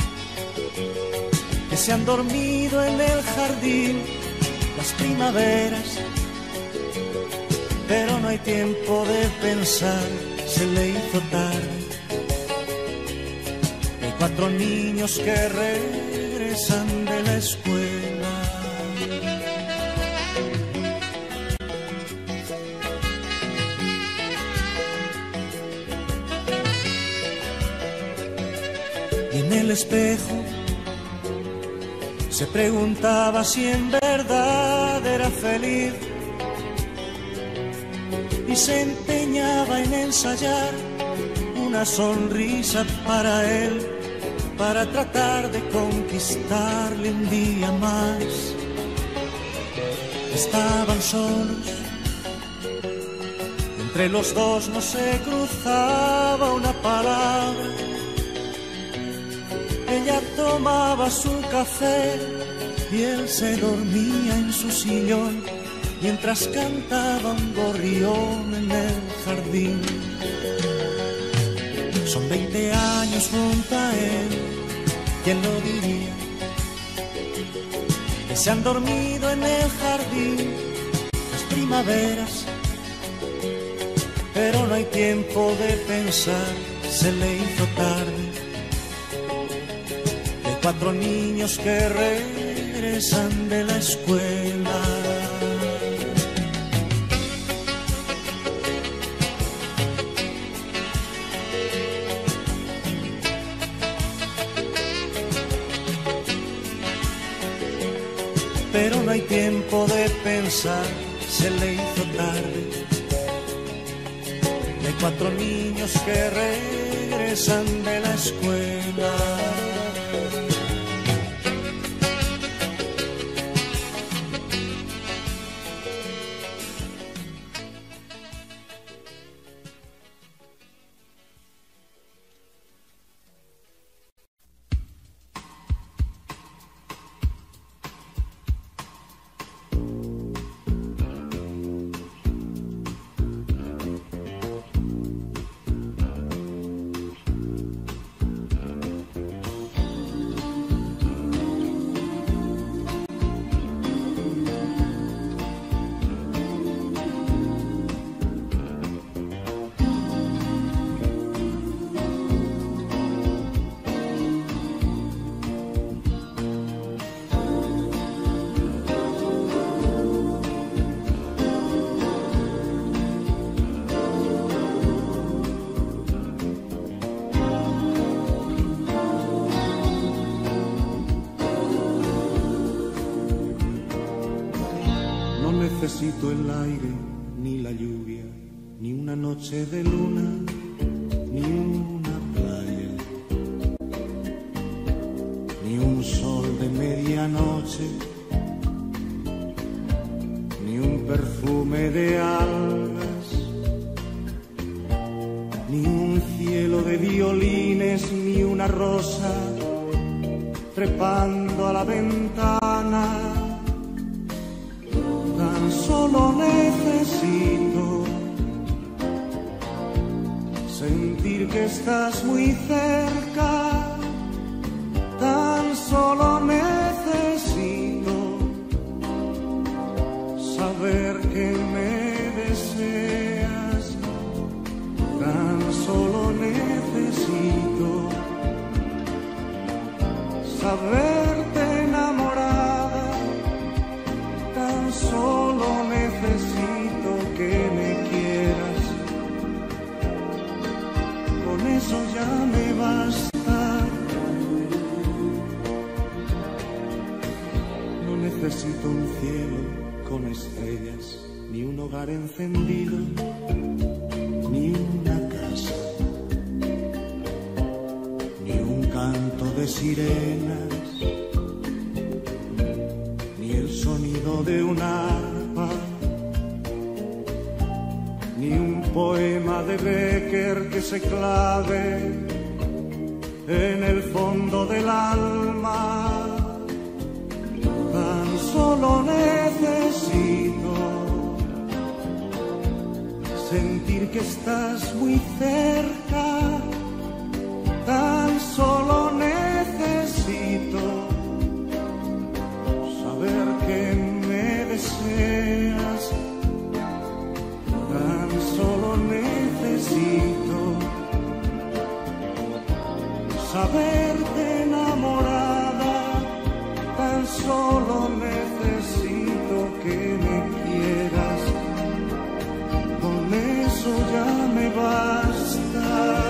Que se han dormido en el jardín las primaveras, pero no hay tiempo de pensar, se le hizo tarde. Hay cuatro niños que regresan de la escuela. Y en el espejo se preguntaba si en verdad era feliz y se empeñaba en ensayar una sonrisa para él, para tratar de conquistarle un día más. Estaban solos, entre los dos no se cruzaba una palabra. Ella tomaba su café y él se dormía en su sillón mientras cantaba un gorrión en el jardín. Son veinte años junto a él, ¿quién lo diría? Que se han dormido en el jardín las primaveras. Pero no hay tiempo de pensar, se le hizo tarde. De cuatro niños que regresan de la escuela. Pero no hay tiempo de pensar, se le hizo tarde. De cuatro niños que regresan de la escuela. necesito el aire, ni la lluvia, ni una noche de luna, ni una playa, ni un sol de medianoche, ni un perfume de algas, ni un cielo de violines, ni una rosa trepando a la ventana. Tan solo necesito sentir que estás muy cerca. Tan solo necesito saber que me deseas. Tan solo necesito saberte enamorada. Tan solo necesito que me quieras. Con eso ya me basta. No necesito un cielo con estrellas, ni un hogar encendido, ni una casa, ni un canto de sirenas, ni el sonido de un arpa, ni un poema de Becker que se clave en el fondo del alma. Tan solo necesito sentir que estás muy cerca. Tan solo necesito saber que me deseas. Tan necesito saberte enamorada, tan solo necesito que me quieras, con eso ya me basta.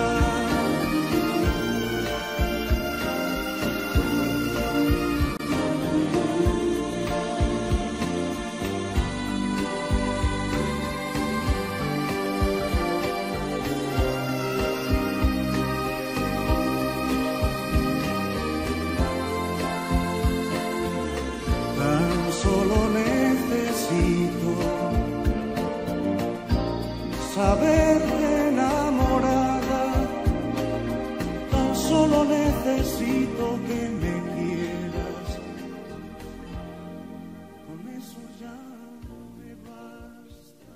Saberte enamorada, tan solo necesito que me quieras, con eso ya me basta.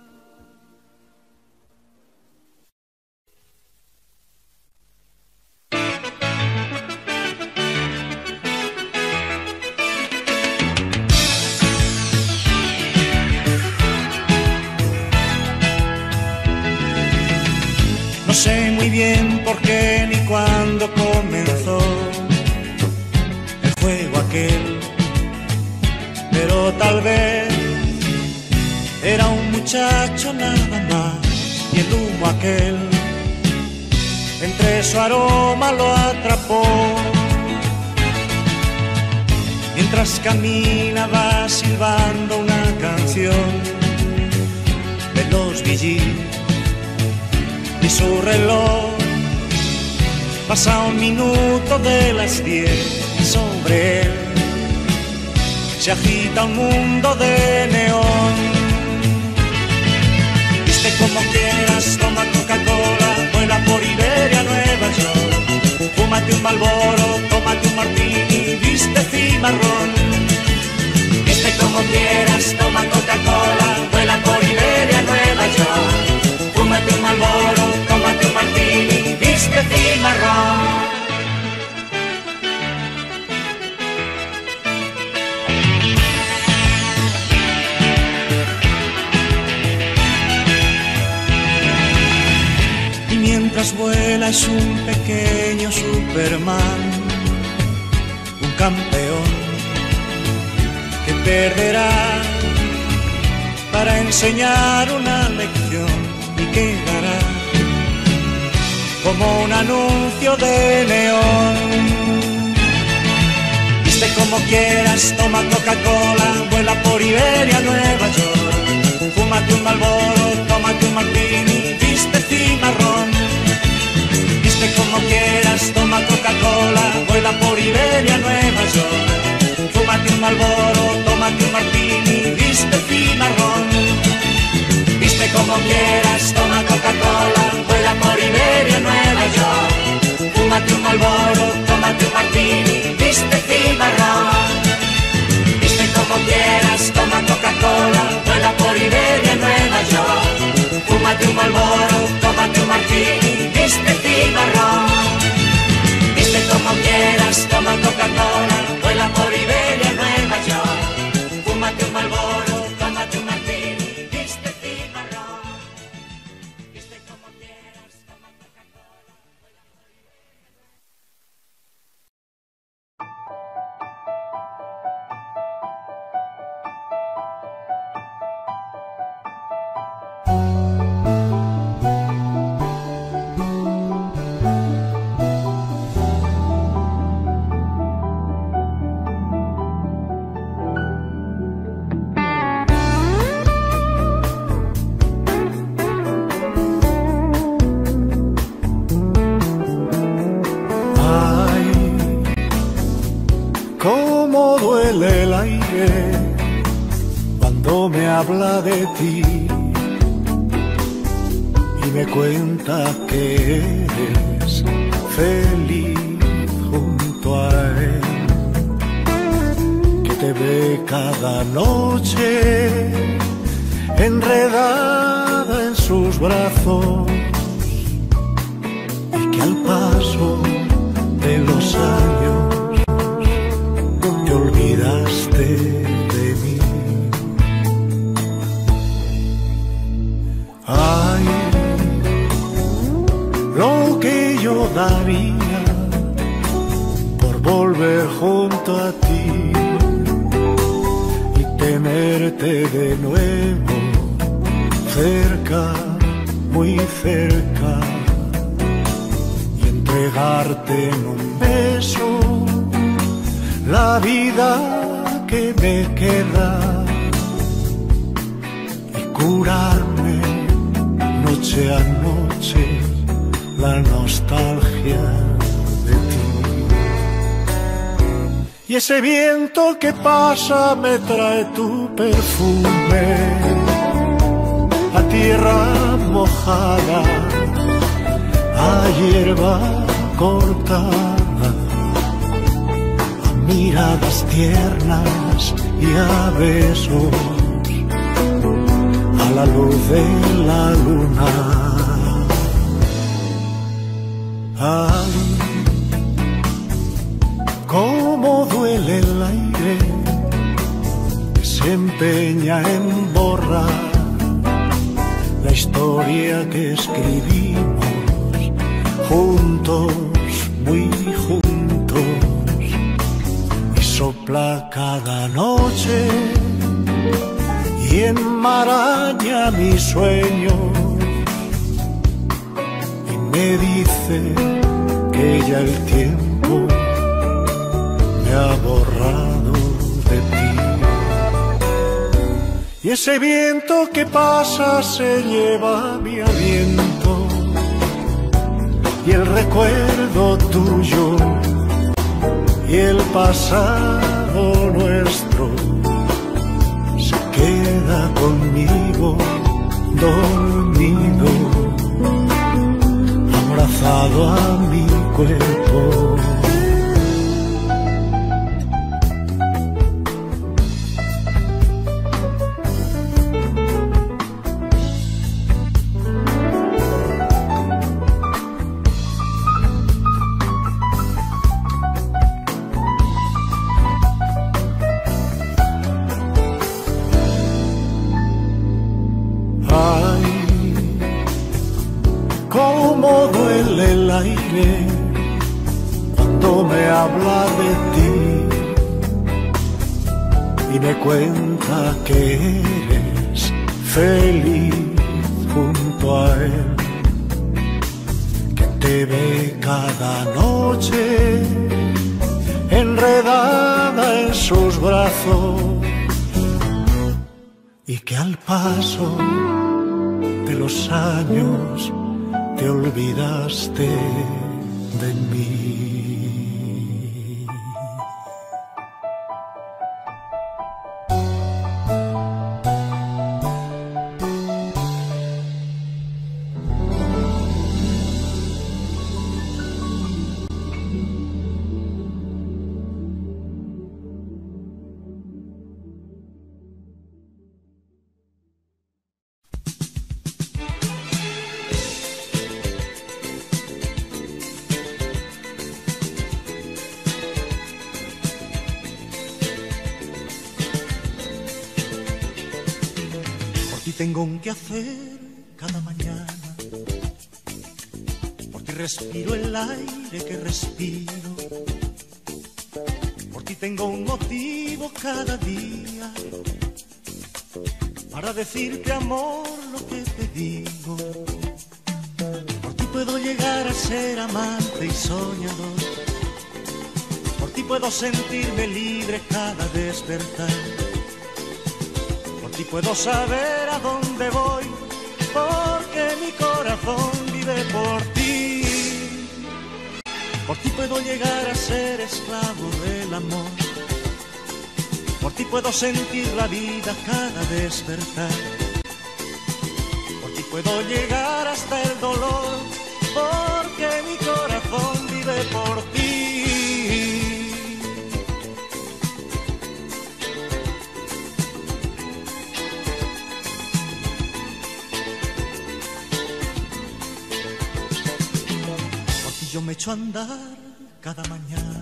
No sé muy bien por qué ni cuándo comenzó el juego aquel, pero tal vez era un muchacho nada más, y el humo aquel entre su aroma lo atrapó. Mientras caminaba silbando una canción de los Bee Gees, y su reloj pasa un minuto de las diez, y sobre él se agita un mundo de neón. Viste como quieras, toma Coca-Cola, vuela por Iberia, Nueva York. Fúmate un Marlboro, tómate un martini, viste cimarrón. Viste como quieras, toma Coca-Cola, vuela por Iberia, Nueva York. Fúmate un Marlboro, tómate un martini, viste cimarrón. Y mientras vuela es un pequeño Superman, un campeón que perderá para enseñar una lección, y quedará como un anuncio de neón. Viste como quieras, toma Coca-Cola, vuela por Iberia, Nueva York. Fúmate un Marlboro, tómate un martini, viste cimarrón. Viste como quieras, toma Coca-Cola, vuela por Iberia, Nueva York. Fúmate un Marlboro, tómate un martini, viste cimarrón. Viste como quieras, toma Coca-Cola, vuela por Iberia, Nueva York. Fúmate un Marlboro, tómate un martini, viste cimarrón. Viste como quieras, toma Coca-Cola, vuela por Iberia, Nueva York. Fúmate un Marlboro, tómate un martini, viste cimarrón. Viste como quieras, toma Coca-Cola, vuela por Iberia, Nueva York. Fúmate un Marlboro, tómate un martini, viste cimarrón. Viste como quieras, toma Coca-Cola, vuela por Iberia. Cómo duele el aire cuando me habla de ti y me cuenta que eres feliz junto a él, que te ve cada noche enredada en sus brazos y que al paso de los años te olvidaste de mí. Ay, yo daría por volver junto a ti y tenerte de nuevo cerca, muy cerca, y entregarte en un beso la vida que me queda y curarme noche a noche la nostalgia de ti. Y ese viento que pasa me trae tu perfume a tierra mojada, a hierba cortada, a miradas tiernas y a besos, a la luz de la luna. Ay, cómo duele el aire que se empeña en borrar la historia que escribimos juntos, muy juntos, y sopla cada noche y enmaraña mis sueños y me dice que ya el tiempo me ha borrado de ti. Y ese viento que pasa se lleva mi aliento y el recuerdo tuyo y el pasado nuestro se queda conmigo dormido, abrazado a mi cuerpo. Cómo duele el aire cuando me habla de ti y me cuenta que eres feliz junto a él, que te ve cada noche enredada en sus brazos y que al paso de los años te olvidaste de mí. Tengo un que hacer cada mañana, por ti respiro el aire que respiro, por ti tengo un motivo cada día para decirte amor lo que te digo. Por ti puedo llegar a ser amante y soñador, por ti puedo sentirme libre cada despertar. Y puedo saber a dónde voy, porque mi corazón vive por ti. Por ti puedo llegar a ser esclavo del amor, por ti puedo sentir la vida cada despertar. Por ti puedo llegar hasta el dolor, porque mi corazón vive por ti. Yo me echo a andar cada mañana,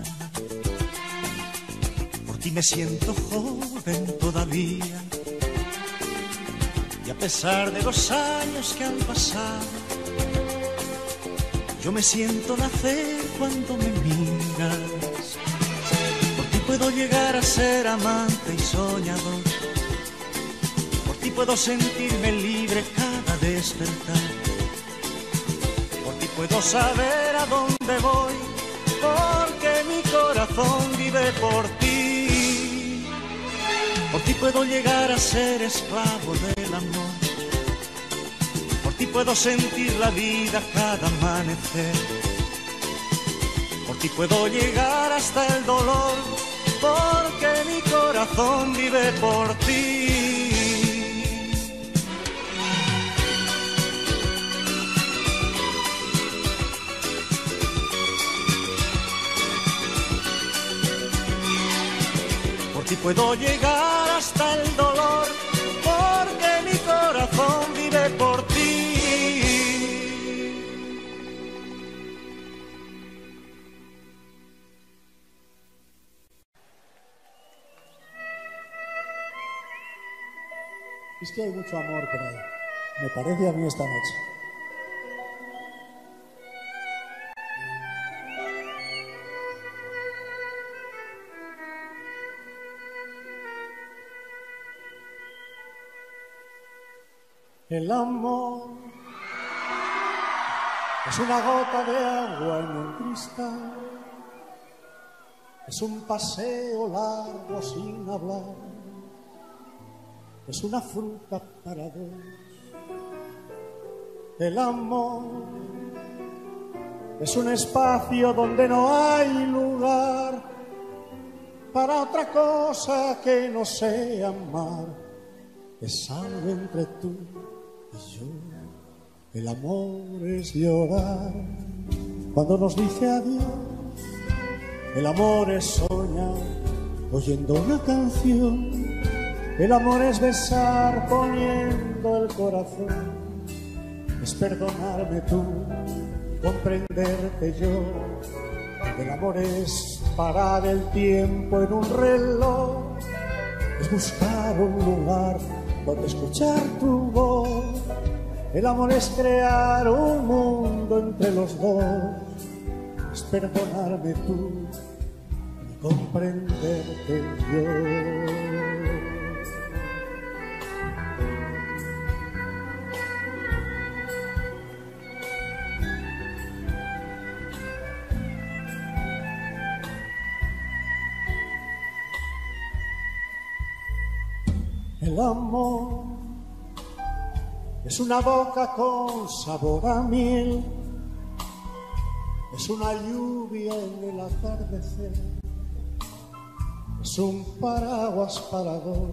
por ti me siento joven todavía, y a pesar de los años que han pasado, Yo me siento nacer cuando me miras. Por ti puedo llegar a ser amante y soñador. Por ti puedo sentirme libre cada despertar. Por ti puedo saber a dónde voy, porque mi corazón vive por ti. Por ti puedo llegar a ser esclavo del amor. Por ti puedo sentir la vida cada amanecer. Por ti puedo llegar hasta el dolor, porque mi corazón vive por ti. Por ti puedo llegar hasta el dolor, porque mi corazón vive por ti. Es que hay mucho amor por ahí, me parece a mí esta noche. El amor es una gota de agua en un cristal, es un paseo largo sin hablar, es una fruta para dos. El amor es un espacio donde no hay lugar para otra cosa que no sea amar. Es algo entre tú y yo. El amor es llorar cuando nos dice adiós. El amor es soñar oyendo una canción. El amor es besar poniendo el corazón. Es perdonarme tú, comprenderte yo. El amor es parar el tiempo en un reloj. Es buscar un lugar donde escuchar tu voz. El amor es crear un mundo entre los dos. Es perdonarme tú y comprenderte yo. El amor es una boca con sabor a miel, es una lluvia en el atardecer, es un paraguas para dos.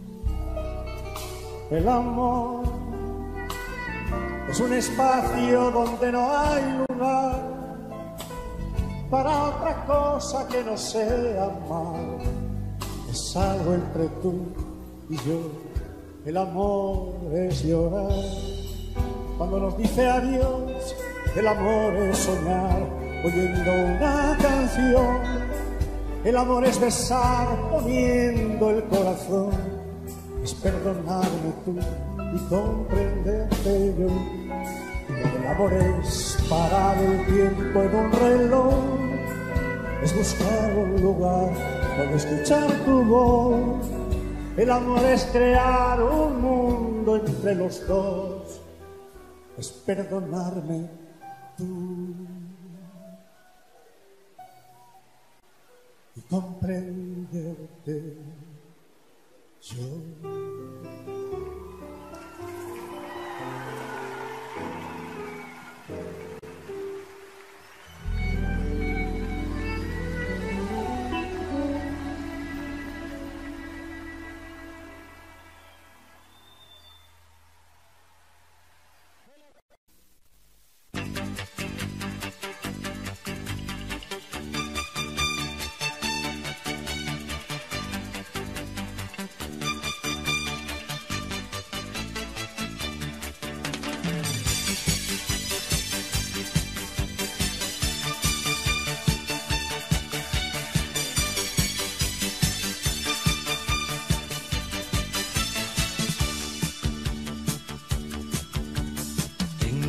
El amor es un espacio donde no hay lugar para otra cosa que no sea amar. Es algo entre tú y yo. El amor es llorar cuando nos dice adiós. El amor es soñar oyendo una canción. El amor es besar poniendo el corazón. Es perdonarme tú y comprenderte yo. El amor es parar el tiempo en un reloj. Es buscar un lugar donde escuchar tu voz. El amor es crear un mundo entre los dos. Es perdonarme tú y comprenderte yo.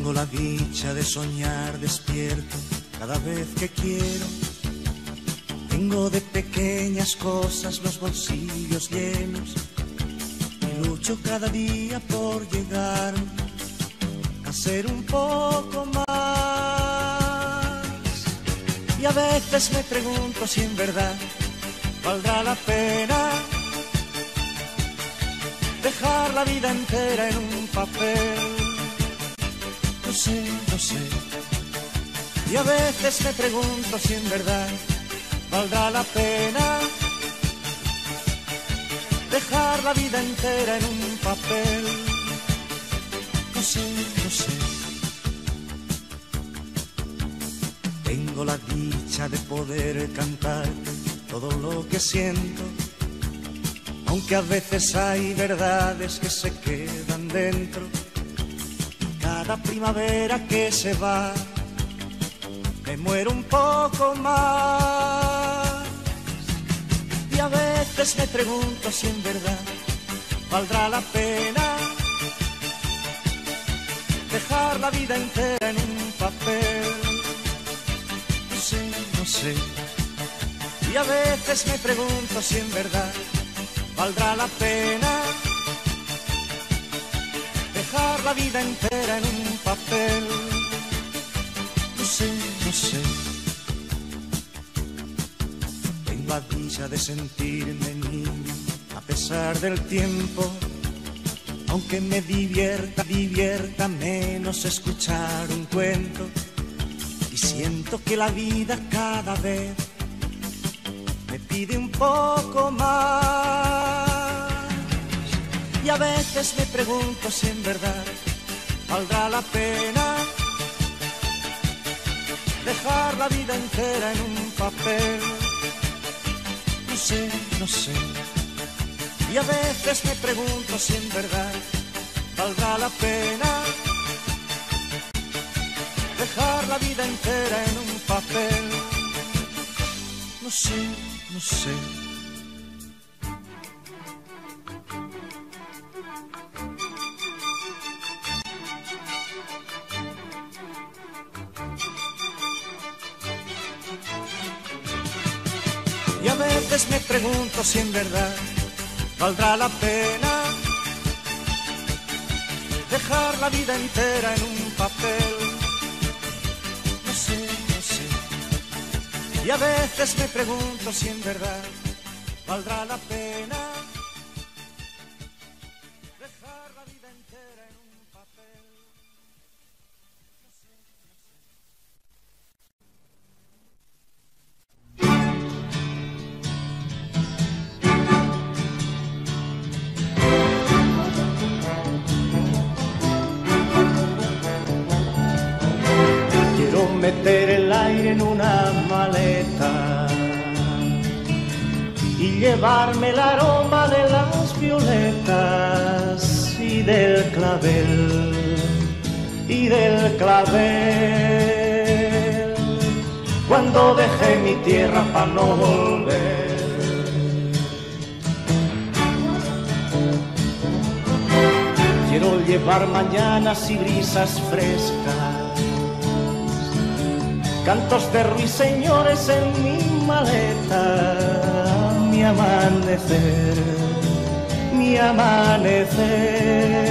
Tengo la dicha de soñar despierto cada vez que quiero. Tengo de pequeñas cosas los bolsillos llenos y lucho cada día por llegar a ser un poco más. Y a veces me pregunto si en verdad valdrá la pena dejar la vida entera en un papel. No sé, no sé. Y a veces me pregunto si en verdad valdrá la pena dejar la vida entera en un papel. No sé, no sé. Tengo la dicha de poder cantar todo lo que siento, aunque a veces hay verdades que se quedan dentro. Cada primavera que se va me muero un poco más. Y a veces me pregunto si en verdad valdrá la pena dejar la vida entera en un papel. No sé, no sé. Y a veces me pregunto si en verdad valdrá la pena dejar la vida entera en un papel. No sé, no sé. Tengo la dicha de sentirme niño a pesar del tiempo, aunque me divierta, divierta menos escuchar un cuento. Y siento que la vida cada vez me pide un poco más. Y a veces me pregunto si en verdad valdrá la pena dejar la vida entera en un papel. No sé, no sé. Y a veces me pregunto si en verdad valdrá la pena dejar la vida entera en un papel. No sé, no sé. Y a veces me pregunto si en verdad valdrá la pena dejar la vida entera en un papel. No sé, no sé. Y a veces me pregunto si en verdad valdrá la pena dejar la vida entera en un papel. No sé, no sé. Quiero meter el aire en una maleta y llevarme el aroma de las violetas y del clavel, y del clavel, cuando dejé mi tierra para no volver. Quiero llevar mañanas y brisas frescas, cantos de ruiseñores en mi maleta, mi amanecer, mi amanecer,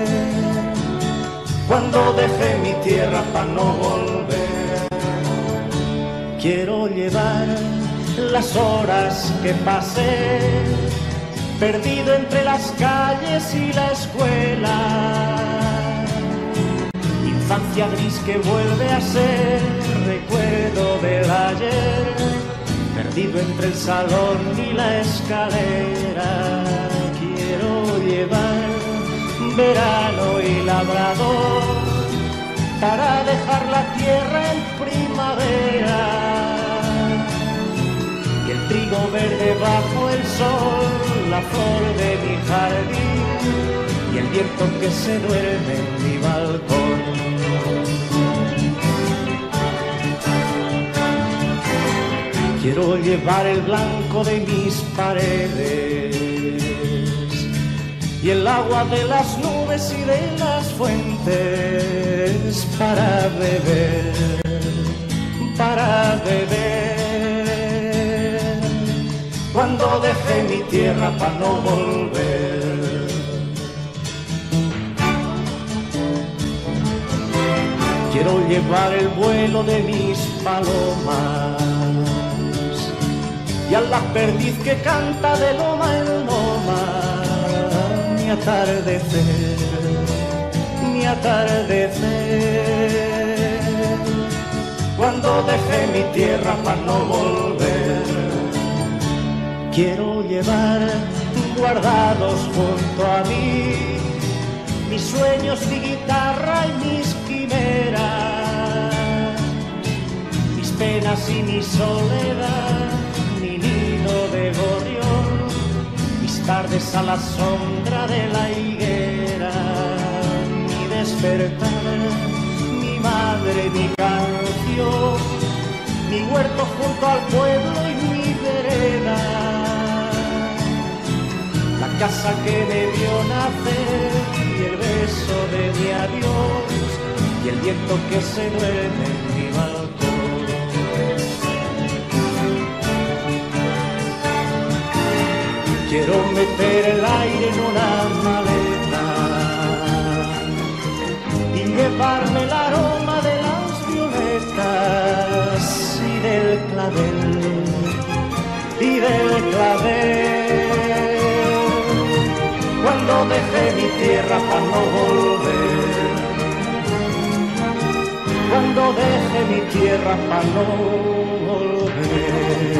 cuando dejé mi tierra para no volver. Quiero llevar las horas que pasé, perdido entre las calles y la escuela, infancia gris que vuelve a ser recuerdo del ayer, perdido entre el salón y la escalera. Quiero llevar verano y labrador para dejar la tierra en primavera, y el trigo verde bajo el sol, la flor de mi jardín y el viento que se duerme en mi balcón. Quiero llevar el blanco de mis paredes y el agua de las nubes y de las fuentes, noches para beber, para beber, cuando dejé mi tierra para no volver. Quiero llevar el vuelo de mis palomas y a la perdiz que canta de loma en loma, mi atardecer, mi atardecer, cuando dejé mi tierra para no volver. Quiero llevar guardados junto a mí mis sueños, mi guitarra y mis quimeras, mis penas y mi soledad, mi nido de gorrión, mis tardes a la sombra de la higuera, mi despertar, mi madre, mi canción, mi huerto junto al pueblo y mi vereda, la casa que me vio nacer y el beso de mi adiós y el viento que se duerme en mi balcón. Quiero meter el aire en una maleta y llevarme el aroma de las violetas y del clavel, y del clavel, cuando dejé mi tierra para no volver, cuando dejé mi tierra para no volver.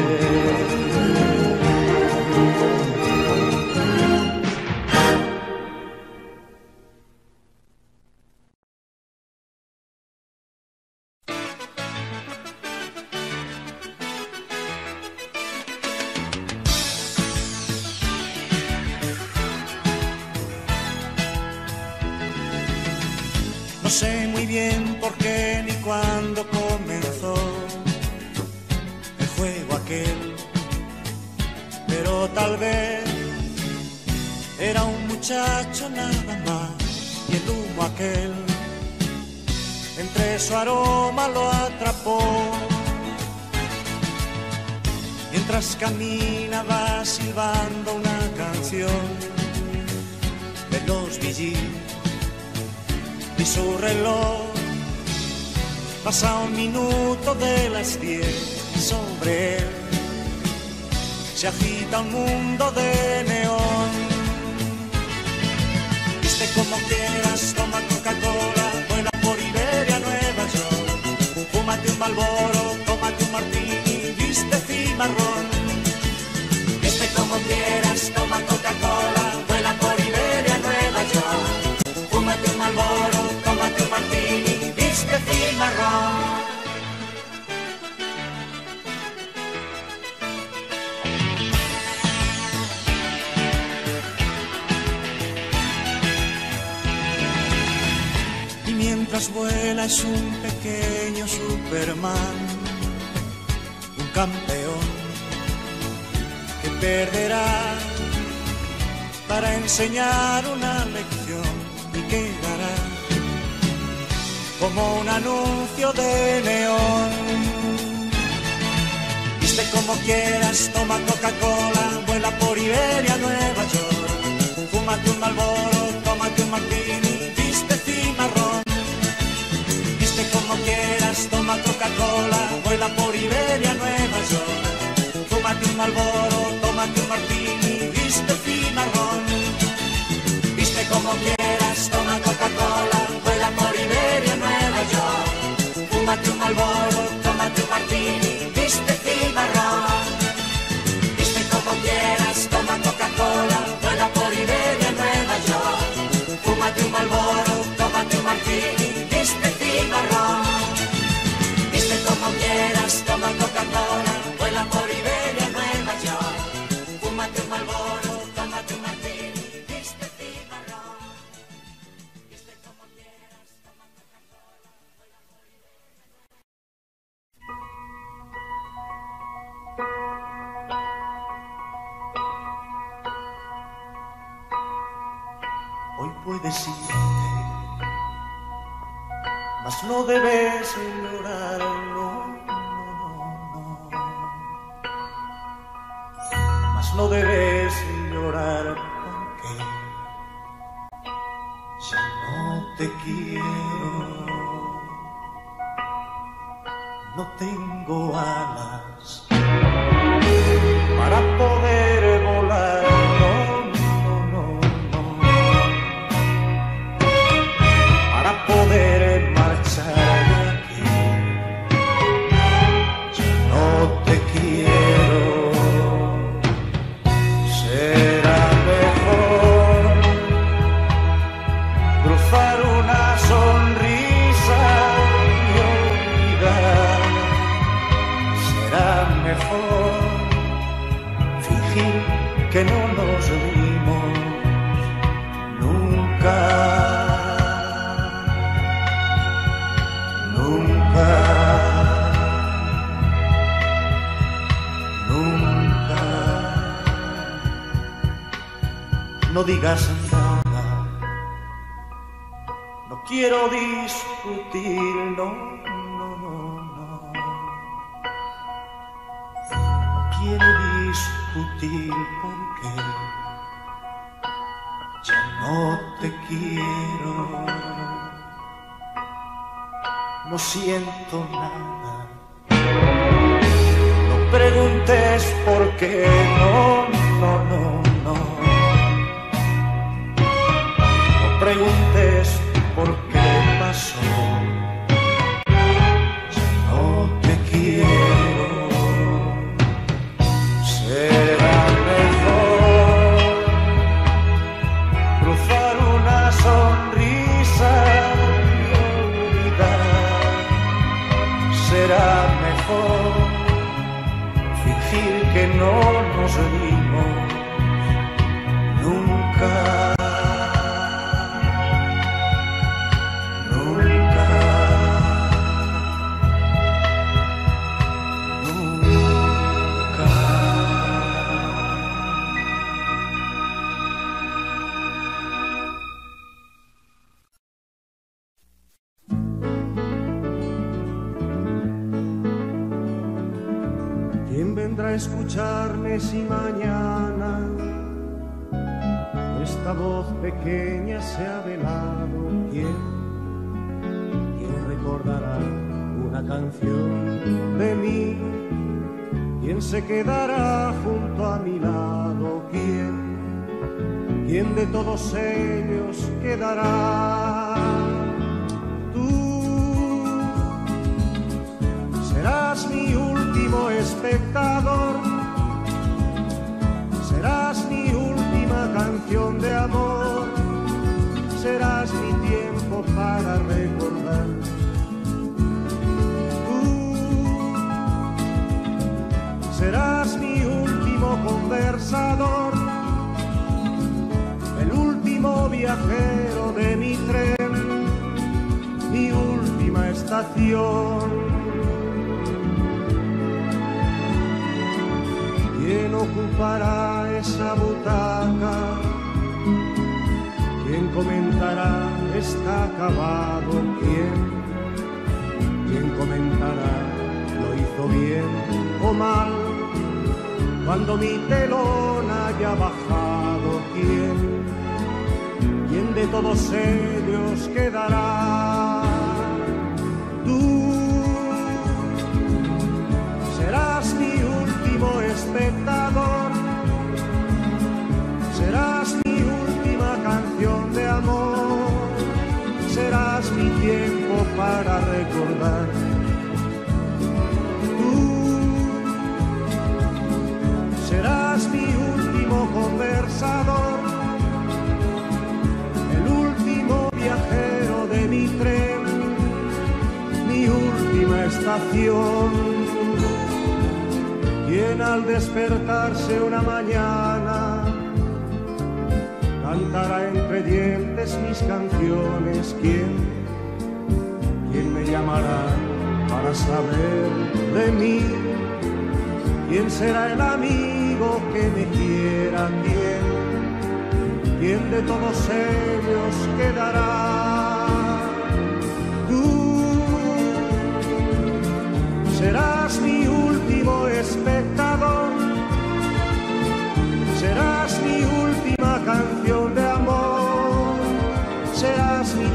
No sé muy bien por qué ni cuándo comenzó el juego aquel, pero tal vez era un muchacho nada más y el humo aquel entre su aroma lo atrapó. Mientras caminaba silbando una canción de los Bee Gees y su reloj pasa un minuto de las diez y sobre él se agita un mundo de neón. Viste como quieras, toma Coca-Cola, vuela por Iberia, Nueva York, fúmate un Marlboro, tómate un martini, viste cimarrón. Viste como quieras, toma Coca-Cola, vuela por Iberia, Nueva York, fúmate un Marlboro, tómate un martini, viste cimarrón. Y mientras vuela es un pequeño Superman, un campeón que perderá para enseñar una lección y quedará como un anuncio de neón. Viste como quieras, toma Coca-Cola, vuela por Iberia, Nueva York, fúmate un Marlboro, tómate un martini, viste cimarrón. Viste como quieras, toma Coca-Cola, vuela por Iberia, Nueva York, fúmate un Marlboro, tómate un martini, viste cimarrón. Viste como quieras, toma Coca-Cola, vuela por Iberia, Nueva York, fúmate un Marlboro, tómate un martini, viste cimarrón. Viste como quieras, toma Coca-Cola, vuela por Iberia, Nueva York, fúmate un Marlboro, tómate un martini, viste cimarrón. Viste como quieras, toma Coca-Cola, vuela por Iberia, Nueva York, fúmate mas no debes llorar, no, no, no, no. Mas no debes llorar porque ya no te quiero. No tengo alas para poder volar, no, no, no, no. Para poder marchar de aquí, ya no te quiero. Será mejor cruzar una sonrisa y olvidar. Será mejor fingir que no nos vimos nunca, nunca, nunca. No digas nada, no quiero discutir, no, no, no, no. Quiero discutir porque ya no te quiero. No siento nada. No preguntes por qué, no, no, no, no. No preguntes por qué pasó. Ya no te quiero. Será mejor cruzar una sonrisa y olvidar. Será mejor fingir que no nos vimos nunca, nunca, nunca. ¿Quién vendrá a escucharme si mañana esta voz pequeña se ha velado? ¿Quién? ¿Quién recordará una canción de mí? ¿Quién se quedará junto a mi lado? ¿Quién? ¿Quién de todos ellos quedará? Tú serás mi último espectador, serás mi última canción de amor, serás mi tiempo para recordar. Tú serás mi último conversador, el último viajero de mi tren, mi última estación. ¿Quién ocupará esa butaca? ¿Quién comentará está acabado? ¿Quién? ¿Quién comentará lo hizo bien o mal? Cuando mi telón haya bajado, ¿quién? ¿Quién de todos ellos quedará? Tú serás mi último espectador, serás mi última canción de amor, serás mi tiempo para recordar. Tú serás mi último conversador, el último viajero de mi tren, mi última estación. Quien al despertarse una mañana cantará entre dientes mis canciones. ¿Quién? ¿Quién me llamará para saber de mí? ¿Quién será el amigo que me quiera? ¿Quién? ¿Quién de todos ellos quedará? Tú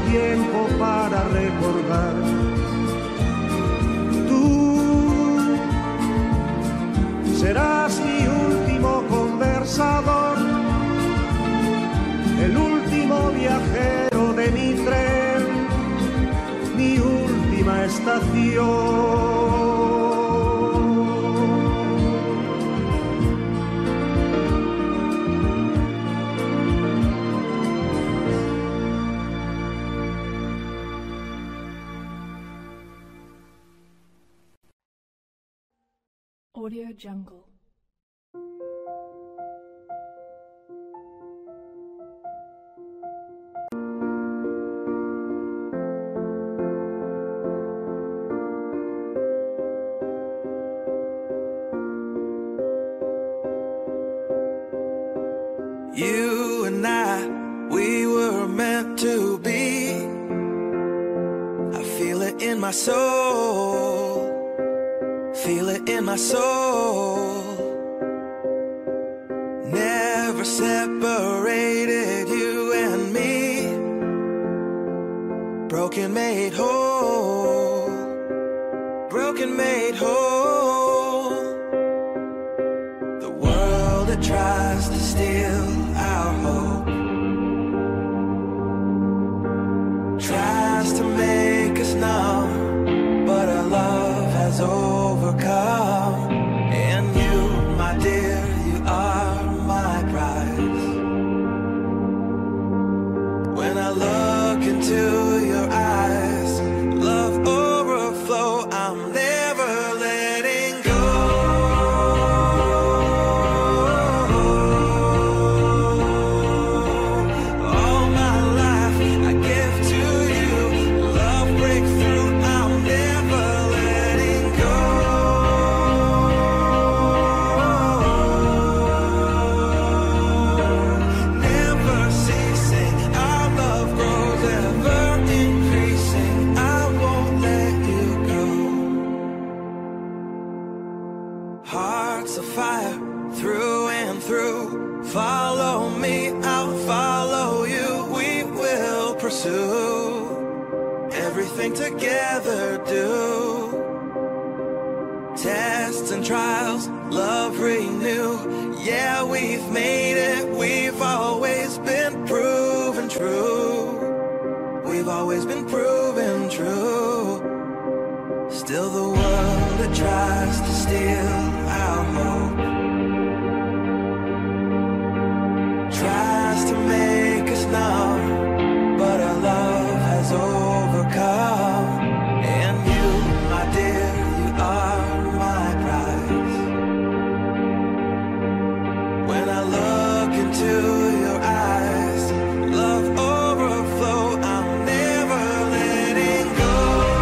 tiempo para recordar. Tú serás mi último conversador, el último viajero de mi tren, mi última estación. Audio Jungle. You and I, we were meant to be. I feel it in my soul, feel it in my soul. Never separated, you and me. Broken made whole, broken made whole. The world that tries to steal our hope tries to make us numb, but our love has overcome. And you, my dear, you are my prize. When I look into your eyes, love overflow, I'm never letting go. Hearts of fire through and through. Follow me, I'll follow you. We will pursue everything together, do tests and trials, love renew. Yeah, we've made it, we've always been proven true. We've always been proven true. Still the world that tries to steal our hope tries to make us numb, but our love has overcome. And you, my dear, you are my prize. When I look into your eyes, love overflow, I'm never letting go.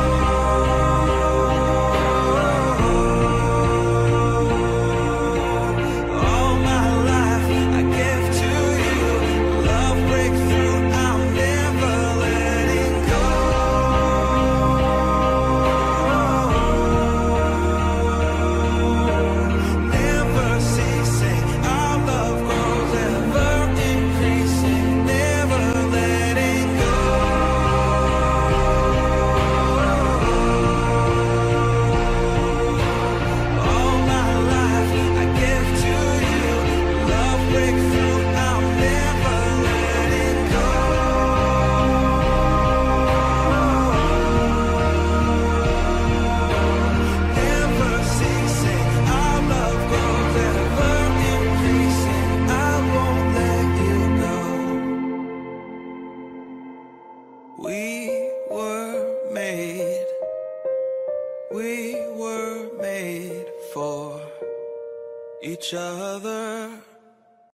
We were made, we were made for each other.